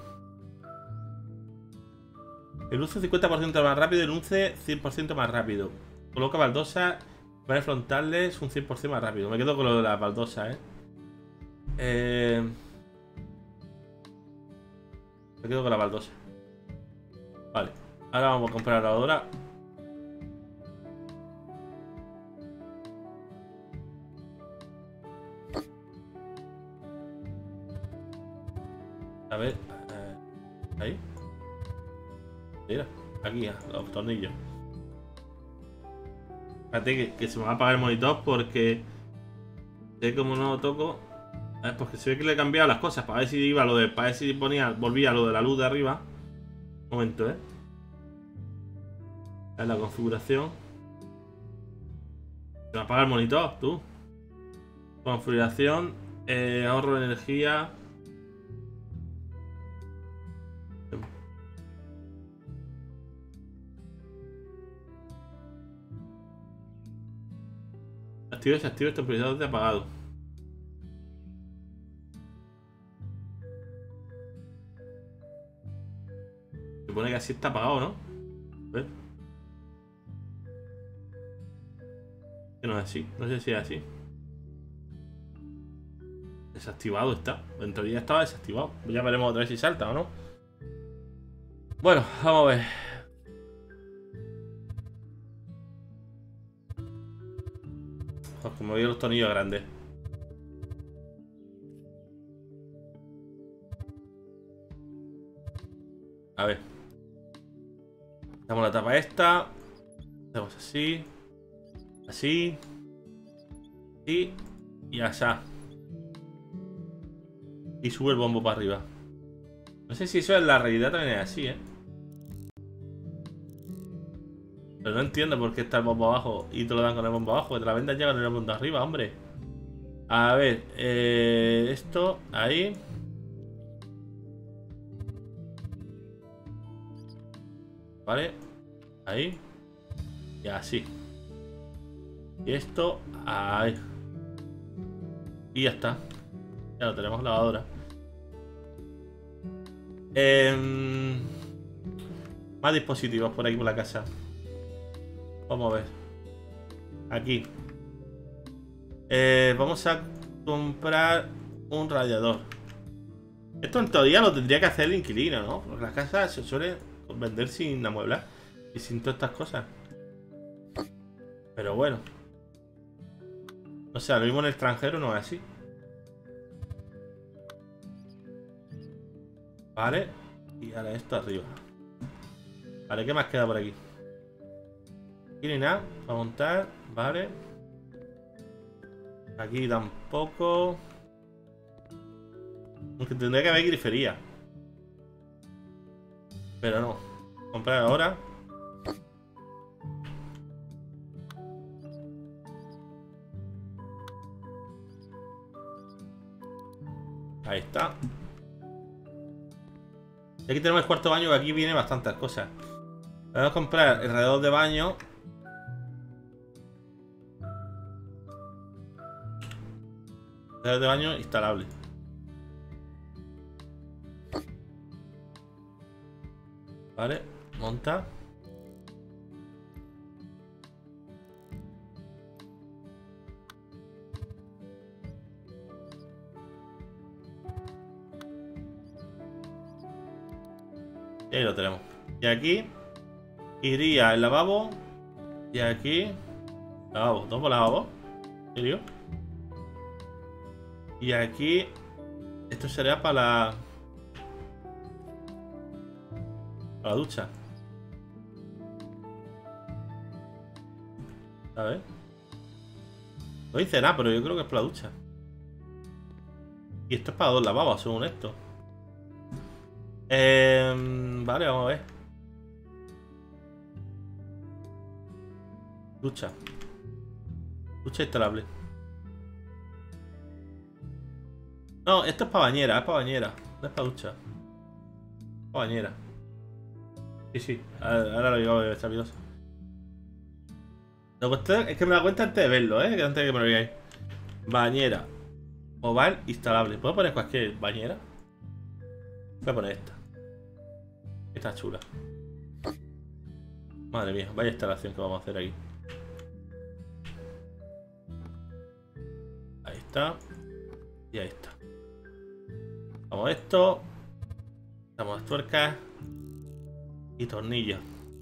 El unce cincuenta por ciento más rápido y el unce cien por ciento más rápido. Coloca baldosa. Paneles frontales un cien por ciento más rápido. Me quedo con lo de la baldosa, eh. Eh... Me quedo con la baldosa. Vale. Ahora vamos a comprar la lavadora. A ver. Eh, ahí. Mira. Aquí, los tornillos. Espérate que, que se me va a apagar el monitor porque sé como no lo toco. Es porque se ve que le he cambiado las cosas para ver si iba lo de. Para ver si ponía. Volvía lo de la luz de arriba. Un momento, eh. En la configuración. Se me apaga el monitor, tú. Configuración. Eh, ahorro de energía. Activo y desactivo el temporizador de apagado. Se supone que así está apagado, ¿no? A ver. Que no es así. No sé si es así. Desactivado está. En teoría estaba desactivado. Ya veremos otra vez si salta o no. Bueno, vamos a ver. Como veo los tornillos grandes. A ver. Damos la tapa esta. Hacemos así. Así. Así. Y allá. Y sube el bombo para arriba. No sé si eso en la realidad también es así, ¿eh? Pero no entiendo por qué está el bombo abajo y te lo dan con el bombo abajo. Que te la vendan ya con el bombo arriba, hombre. A ver, eh, esto, ahí. Vale, ahí. Y así. Y esto, ahí. Y ya está. Ya lo tenemos lavadora. Eh, más dispositivos por aquí por la casa. Vamos a ver. Aquí. Eh, vamos a comprar un radiador. Esto en teoría lo tendría que hacer el inquilino, ¿no? Porque las casas se suelen vender sin amueblar y sin todas estas cosas. Pero bueno. O sea, lo mismo en el extranjero no es así. Vale. Y ahora esto arriba. Vale, ¿qué más queda por aquí? Aquí no hay nada para montar. Vale. Aquí tampoco. Aunque tendría que haber grifería. Pero no. Comprar ahora. Ahí está. Y aquí tenemos el cuarto baño, que aquí viene bastantes cosas. Vamos a comprar el radiador de baño. Radiador de baño instalable. Vale, monta. Y ahí lo tenemos. Y aquí iría el lavabo Y aquí... Lavabo, dos lavabos. ¿En serio? Y aquí... Esto sería para la... Para la ducha. A ver. No dice nada, pero yo creo que es para la ducha. Y esto es para dos lavabos, según esto. Eh, vale, vamos a ver. Ducha. Ducha instalable. No, esto es para bañera, es para bañera. No es para ducha. Para bañera. Sí, sí. Ahora, ahora lo digo, está miedoso. Es que me da cuenta antes de verlo, ¿eh? Que antes de que me lo veáis. Bañera. Oval instalable. ¿Puedo poner cualquier bañera? Voy a poner esta. Esta chula. Madre mía, vaya instalación que vamos a hacer aquí. Ahí está. Y ahí está. Vamos a esto. Damos las tuercas. Y tornillos.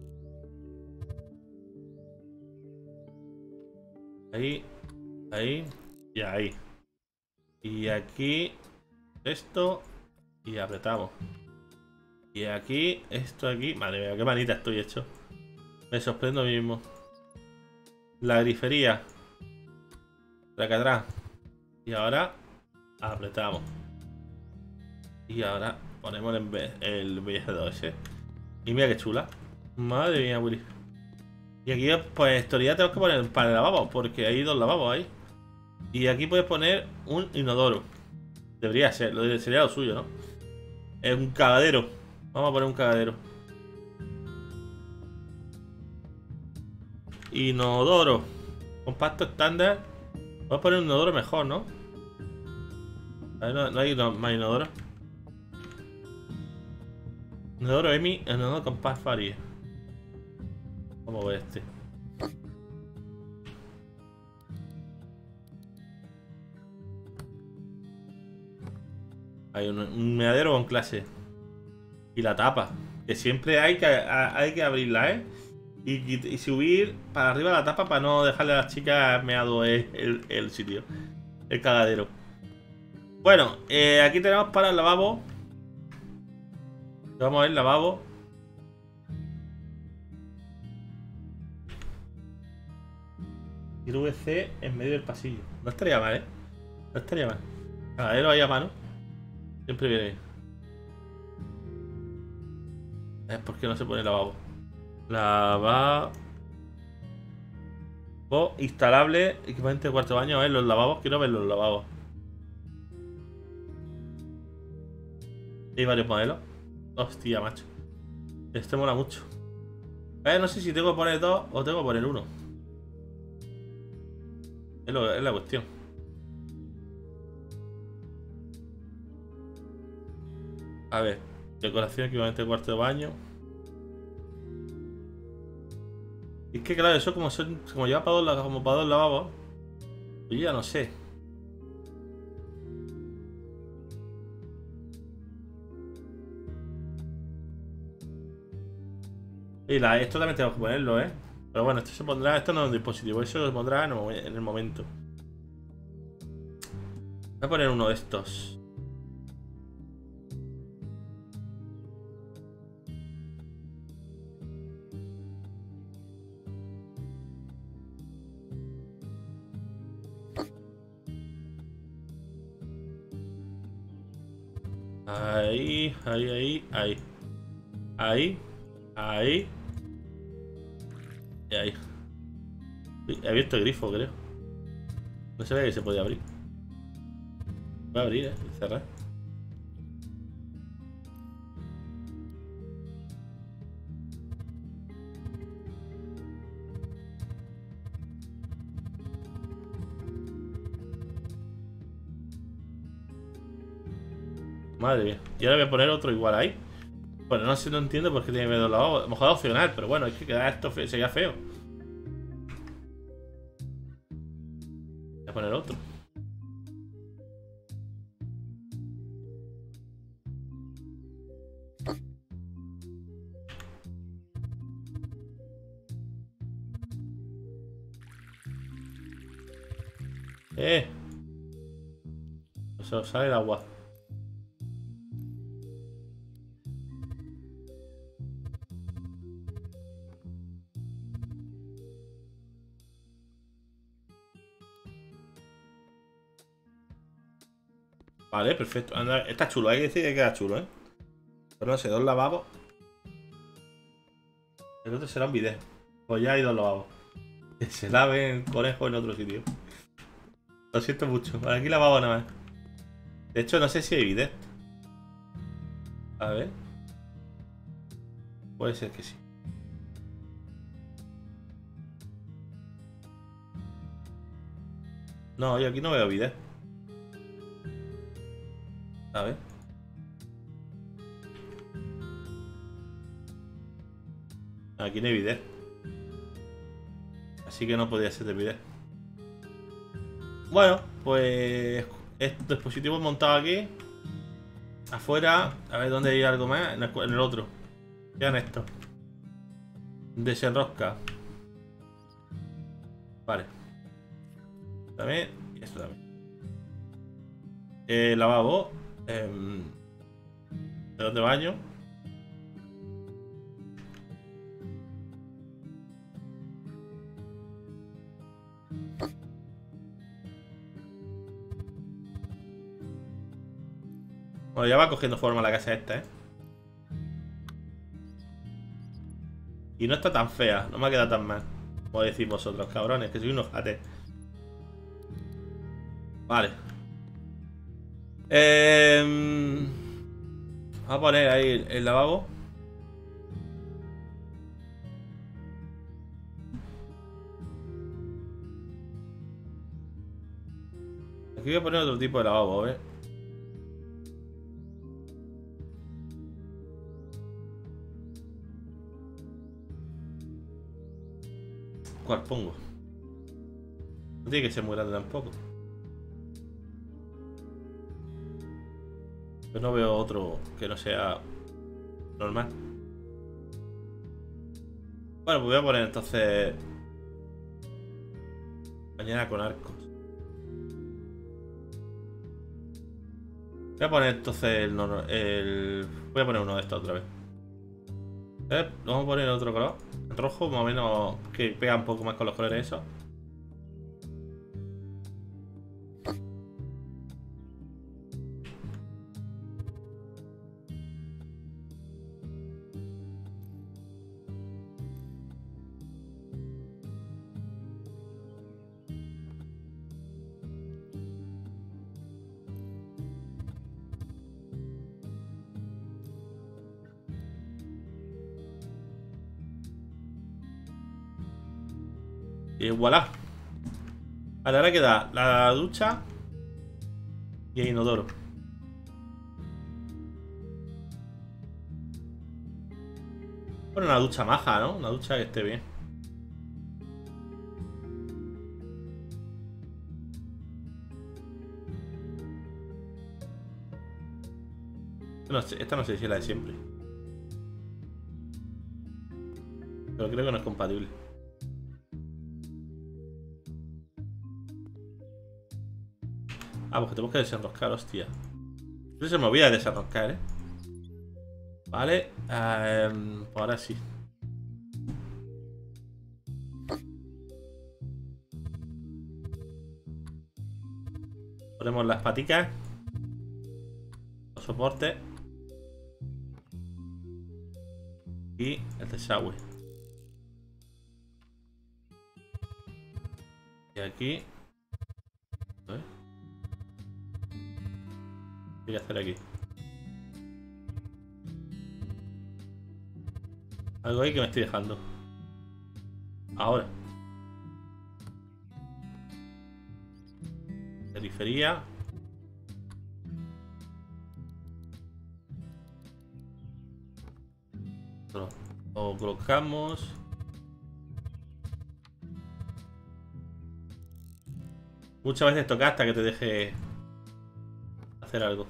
Ahí. Ahí. Y ahí. Y aquí. Esto. Y apretamos. Y aquí. Esto aquí. Madre mía, qué manita estoy hecho. Me sorprendo a mí mismo. La grifería. De acá atrás. Y ahora. Apretamos. Y ahora ponemos el, el embellecedor ese. Y mira qué chula. Madre mía, Willy. Y aquí, pues, en teoría tenemos que poner para el lavabo, porque hay dos lavabos ahí. Y aquí puedes poner un inodoro. Debería ser, lo, sería lo suyo, ¿no? Es un cagadero. Vamos a poner un cagadero. Inodoro. Compacto estándar. Vamos a poner un inodoro mejor, ¿no? A ver, no, no hay no, más inodoro. Inodoro Emi, inodoro compacto faría. Vamos a ver este. Hay un, un meadero con clase. Y la tapa. Que siempre hay que, a, hay que abrirla, ¿eh? Y, y, y subir para arriba la tapa para no dejarle a las chicas meado el, el, el sitio. El cagadero. Bueno, eh, aquí tenemos para el lavabo. Vamos a ver el lavabo. Y el V C en medio del pasillo. No estaría mal, ¿eh? No estaría mal. Cagadero ahí a mano. Siempre viene bien. Es porque no se pone lavabo. Lavabo instalable. Equipamiento de cuarto de baño. A ver los lavabos. Quiero ver los lavabos. Hay varios modelos. Hostia, macho. Este mola mucho. Eh, no sé si tengo que poner dos o tengo que poner uno. Es, lo, es la cuestión. A ver. Decoración, equipamiento de cuarto de baño. Es que claro, eso como son. Como lleva para dos, como para dos lavabos. Yo ya no sé. Y la, esto también tengo que ponerlo, ¿eh? Pero bueno, esto se pondrá. Esto no es un dispositivo, eso se pondrá en el momento. Voy a poner uno de estos. Ahí, ahí, ahí, ahí. Ahí, ahí. Y ahí. He abierto el grifo, creo. No sabía que se podía abrir. Voy a abrir, eh, y cerrar. Madre mía. Y ahora voy a poner otro igual ahí. Bueno, no sé, no entiendo por qué tiene que ver dos lavabos. A lo mejor es opcional, pero bueno, es que queda esto feo, sería feo. Voy a poner otro. Eh. Eso sale el agua. Vale, perfecto. Anda, está chulo, hay que decir que queda chulo, ¿eh? Pero no sé, dos lavabos. El otro será un video. Pues ya hay dos lavabos. Que se laven conejos en otro sitio. Lo siento mucho. Vale, aquí lavabo nada más. De hecho, no sé si hay bidet. A ver. Puede ser que sí. No, yo aquí no veo bidet. A ver. Aquí no hay bidet. Así que no podía ser de bidet. Bueno, pues estos dispositivos montados aquí. Afuera. A ver dónde hay algo más. En el, en el otro. Vean esto. Desenrosca. Vale. También. Y esto también. Eh, lavabo. Eh, de baño. Bueno, ya va cogiendo forma la casa esta, ¿eh? Y no está tan fea, no me ha quedado tan mal. Como decís vosotros, cabrones, que soy unos jates. Vale. Eh, vamos a poner ahí el, el lavabo. Aquí voy a poner otro tipo de lavabo, ¿eh? ¿Cuál pongo? No tiene que ser muy grande tampoco. Yo no veo otro que no sea normal. Bueno, pues voy a poner entonces mañana con arcos. Voy a poner entonces el, el... Voy a poner uno de estos otra vez. ¿Eh? Vamos a poner otro color. El rojo, más o menos, que pega un poco más con los colores esos. Y voilà. Vale, ahora queda la ducha y el inodoro. Bueno, una ducha maja, ¿no? Una ducha que esté bien. No sé, esta no sé si es la de siempre. Pero creo que no es compatible. Ah, porque tenemos que desenroscar, hostia. No se me olvida desenroscar, ¿eh? Vale. Um, pues ahora sí. Ponemos las paticas. Los soportes. Y el desagüe. Y aquí. A ver. ¿Qué voy a hacer aquí? Algo ahí que me estoy dejando. Ahora. Periferia. Lo, lo colocamos. Muchas veces toca hasta que te deje hacer algo.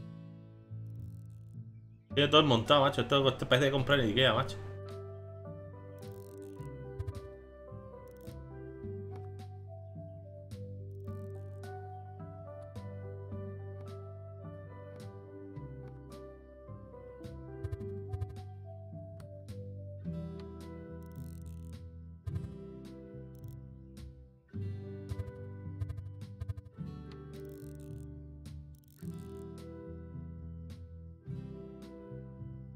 Tiene todo montado, macho. Esto, esto parece de comprar en Ikea, macho.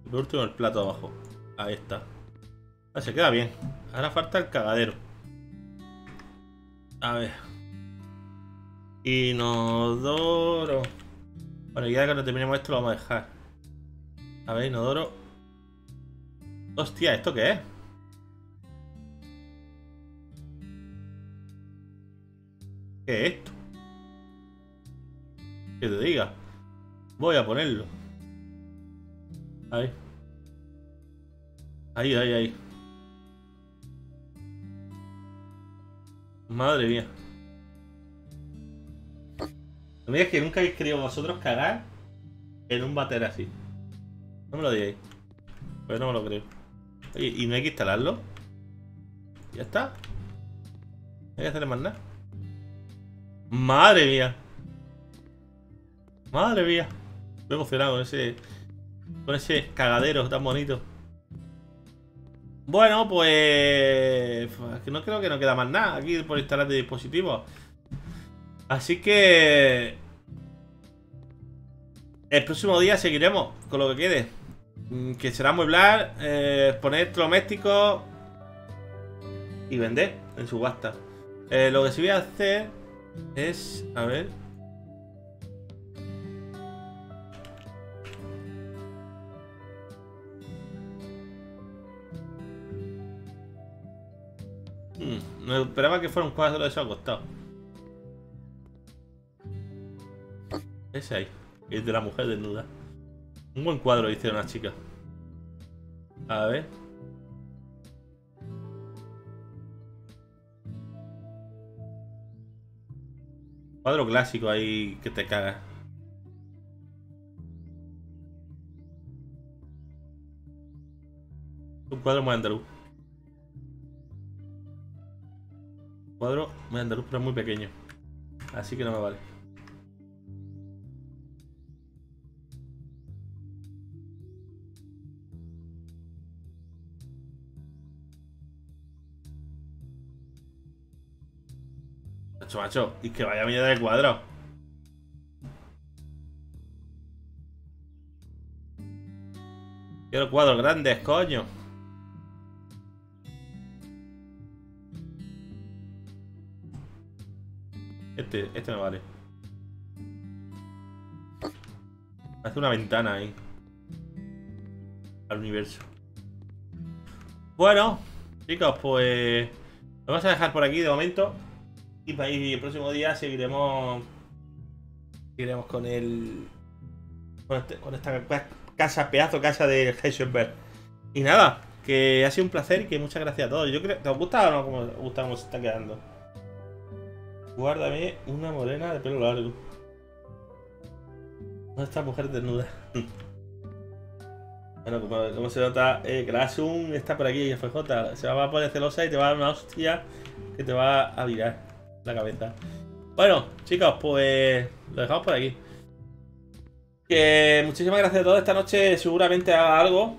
Por último el plato abajo. Ahí está. Ah, se queda bien. Ahora falta el cagadero. A ver. Inodoro. Bueno, ya que cuando terminemos esto lo vamos a dejar. A ver, inodoro. Hostia, ¿esto qué es? ¿Qué es esto? Que te diga. Voy a ponerlo. Ahí. Ahí, ahí, ahí. Madre mía. No me digas que nunca habéis querido vosotros cagar en un váter así. No me lo digáis. Pues no me lo creo. Oye, ¿y no hay que instalarlo? ¿Ya está? ¿No hay que hacerle más nada? ¡Madre mía! ¡Madre mía! Estoy emocionado con ese... Con ese cagadero tan bonito. Bueno, pues... No creo que no queda más nada aquí por instalar de dispositivos. Así que... El próximo día seguiremos con lo que quede. Que será amueblar, eh, poner electrodomésticos y vender en subasta. Eh, lo que sí voy a hacer es... A ver... Hmm, no esperaba que fuera un cuadro de eso acostado. Ese ahí. Es de la mujer desnuda. Un buen cuadro dice una chica. A ver. Cuadro clásico ahí que te cagas. Un cuadro muy andaluz. Un cuadro muy andaluz, pero muy pequeño. Así que no me vale. Macho, macho, y que vaya mierda de cuadro. Quiero cuadros grandes, coño. Este, este me vale. Hace una ventana ahí al universo. Bueno, chicos, pues lo vamos a dejar por aquí de momento. Y para ir el próximo día seguiremos Seguiremos con el Con, este, con esta casa, pedazo casa de Heisenberg. Y nada, que ha sido un placer y que muchas gracias a todos. Yo creo, ¿te os gusta o no? ¿Cómo os gusta cómo se está quedando? Guárdame una morena de pelo largo. ¿Dónde está mujer desnuda? Bueno, como, como se nota, eh, que la Asun está por aquí, F J. Se va a poner celosa y te va a dar una hostia que te va a virar la cabeza. Bueno, chicos, pues lo dejamos por aquí. Que muchísimas gracias a todos. Esta noche seguramente haga algo.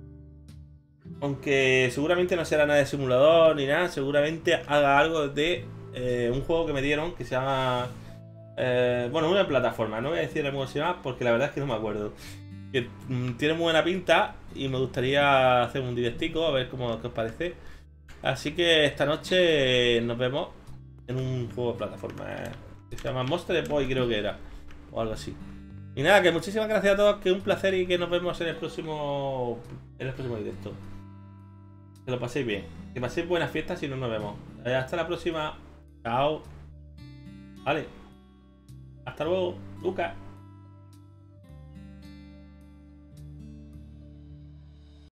Aunque seguramente no será nada de simulador ni nada. Seguramente haga algo de eh, un juego que me dieron que se llama... Eh, bueno, una plataforma. No voy a decir cómo se llama porque la verdad es que no me acuerdo. Que mm, tiene muy buena pinta y me gustaría hacer un directico a ver cómo qué os parece. Así que esta noche nos vemos en un juego de plataforma eh, que se llama Monster Boy, creo que era, o algo así. Y nada, que muchísimas gracias a todos, que un placer y que nos vemos en el próximo en el próximo directo. Que lo paséis bien, que paséis buenas fiestas y no nos vemos. Eh, hasta la próxima. Chao. Vale. Hasta luego, Lucas.